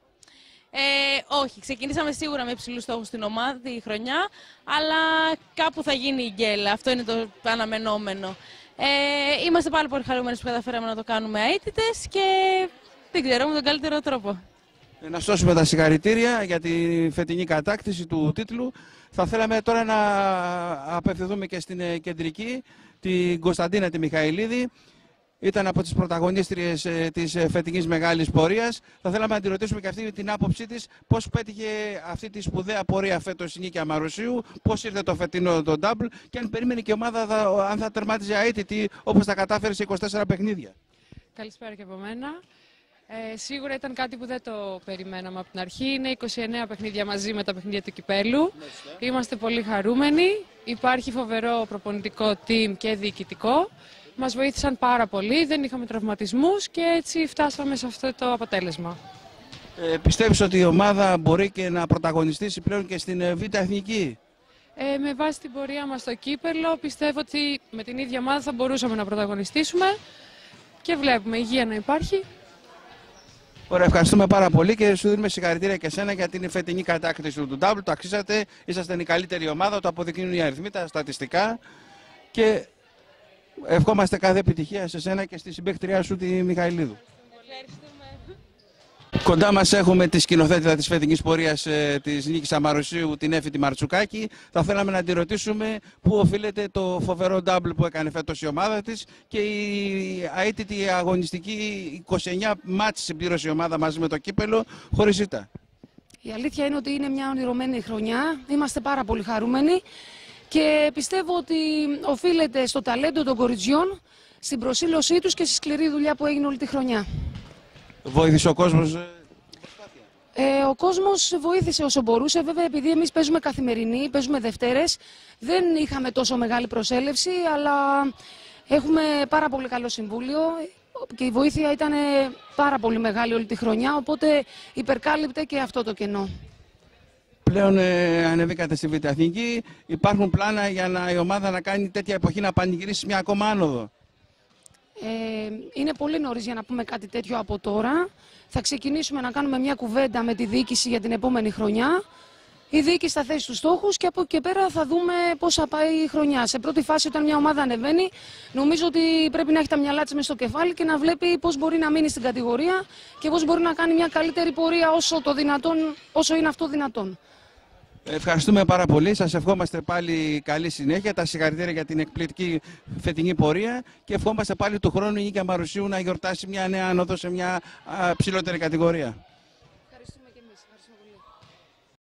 Όχι, ξεκινήσαμε σίγουρα με υψηλούς στόχους στην ομάδα τη χρονιά, αλλά κάπου θα γίνει η γκέλα. Αυτό είναι το αναμενόμενο. Είμαστε πάρα πολύ χαρούμενοι που καταφέραμε να το κάνουμε αίτητες και δεν ξέρω, με τον καλύτερο τρόπο. Να σώσουμε τα συγχαρητήρια για τη φετινή κατάκτηση του τίτλου. Θα θέλαμε τώρα να απευθυνθούμε και στην κεντρική, την Κωνσταντίνα τη Μιχαηλίδη. Ήταν από τις πρωταγωνίστριες της φετινής μεγάλης πορείας. Θα θέλαμε να τη ρωτήσουμε και αυτή την άποψή της, πώς πέτυχε αυτή τη σπουδαία πορεία φέτος η Νίκη Αμαρουσίου, πώς ήρθε το φετινό το double και αν περίμενε και η ομάδα αν θα τερμάτιζε αίτητη όπως τα κατάφερε σε 24 παιχνίδια. Καλησπέρα και από μένα. Σίγουρα ήταν κάτι που δεν το περιμέναμε από την αρχή. Είναι 29 παιχνίδια μαζί με τα παιχνίδια του κυπέλου. Είμαστε πολύ χαρούμενοι. Υπάρχει φοβερό προπονητικό team και διοικητικό. Μας βοήθησαν πάρα πολύ, δεν είχαμε τραυματισμούς και έτσι φτάσαμε σε αυτό το αποτέλεσμα. Πιστεύεις ότι η ομάδα μπορεί και να πρωταγωνιστήσει πλέον και στην Β' Εθνική? Με βάση την πορεία μας στο κύπελλο, πιστεύω ότι με την ίδια ομάδα θα μπορούσαμε να πρωταγωνιστήσουμε και βλέπουμε υγεία να υπάρχει. Ωραία, ευχαριστούμε πάρα πολύ και σου δίνουμε συγχαρητήρια και εσένα για την φετινή κατάκτηση του double. Το αξίζατε, ήσασταν η καλύτερη ομάδα, το αποδεικνύουν οι αριθμοί, τα στατιστικά και ευχόμαστε κάθε επιτυχία σε σένα και στη συμπαίκτριά σου τη Μιχαηλίδου. Κοντά μας έχουμε τη σκηνοθέτηδα της φετινής πορείας της Νίκης Αμαρουσίου, την Έφη τη Μαρτσουκάκη. Θα θέλαμε να τη ρωτήσουμε πού οφείλεται το φοβερό double που έκανε φέτος η ομάδα της και η αίτητη αγωνιστική 29 μάτς συμπλήρωσε η ομάδα μαζί με το κύπελο χωρίς ήττα. Η αλήθεια είναι ότι είναι μια ονειρωμένη χρονιά. Είμαστε πάρα πολύ χαρούμενοι. Και πιστεύω ότι οφείλεται στο ταλέντο των κοριτσιών, στην προσήλωσή τους και στη σκληρή δουλειά που έγινε όλη τη χρονιά. Βοήθησε ο κόσμος? Ο κόσμος βοήθησε όσο μπορούσε. Βέβαια, επειδή εμείς παίζουμε καθημερινή, παίζουμε Δευτέρες, δεν είχαμε τόσο μεγάλη προσέλευση, αλλά έχουμε πάρα πολύ καλό συμβούλιο και η βοήθεια ήταν πάρα πολύ μεγάλη όλη τη χρονιά, οπότε υπερκάλυπτε και αυτό το κενό. Πλέον ανεβήκατε στη Β' Εθνική. Υπάρχουν πλάνα για η ομάδα να κάνει τέτοια εποχή να πανηγυρίσει μια ακόμα άνοδο? Είναι πολύ νωρίς για να πούμε κάτι τέτοιο από τώρα. Θα ξεκινήσουμε να κάνουμε μια κουβέντα με τη διοίκηση για την επόμενη χρονιά. Η διοίκηση θα θέσει τους στόχους και από εκεί και πέρα θα δούμε πώς θα πάει η χρονιά. Σε πρώτη φάση, όταν μια ομάδα ανεβαίνει, νομίζω ότι πρέπει να έχει τα μυαλά της μες στο κεφάλι και να βλέπει πώς μπορεί να μείνει στην κατηγορία και πώς μπορεί να κάνει μια καλύτερη πορεία όσο είναι αυτό δυνατόν. Ευχαριστούμε πάρα πολύ. Σας ευχόμαστε πάλι καλή συνέχεια. Τα συγχαρητήρια για την εκπληκτική φετινή πορεία και ευχόμαστε πάλι του χρόνου η Νίκη Αμαρουσίου να γιορτάσει μια νέα άνοδο σε μια ψηλότερη κατηγορία.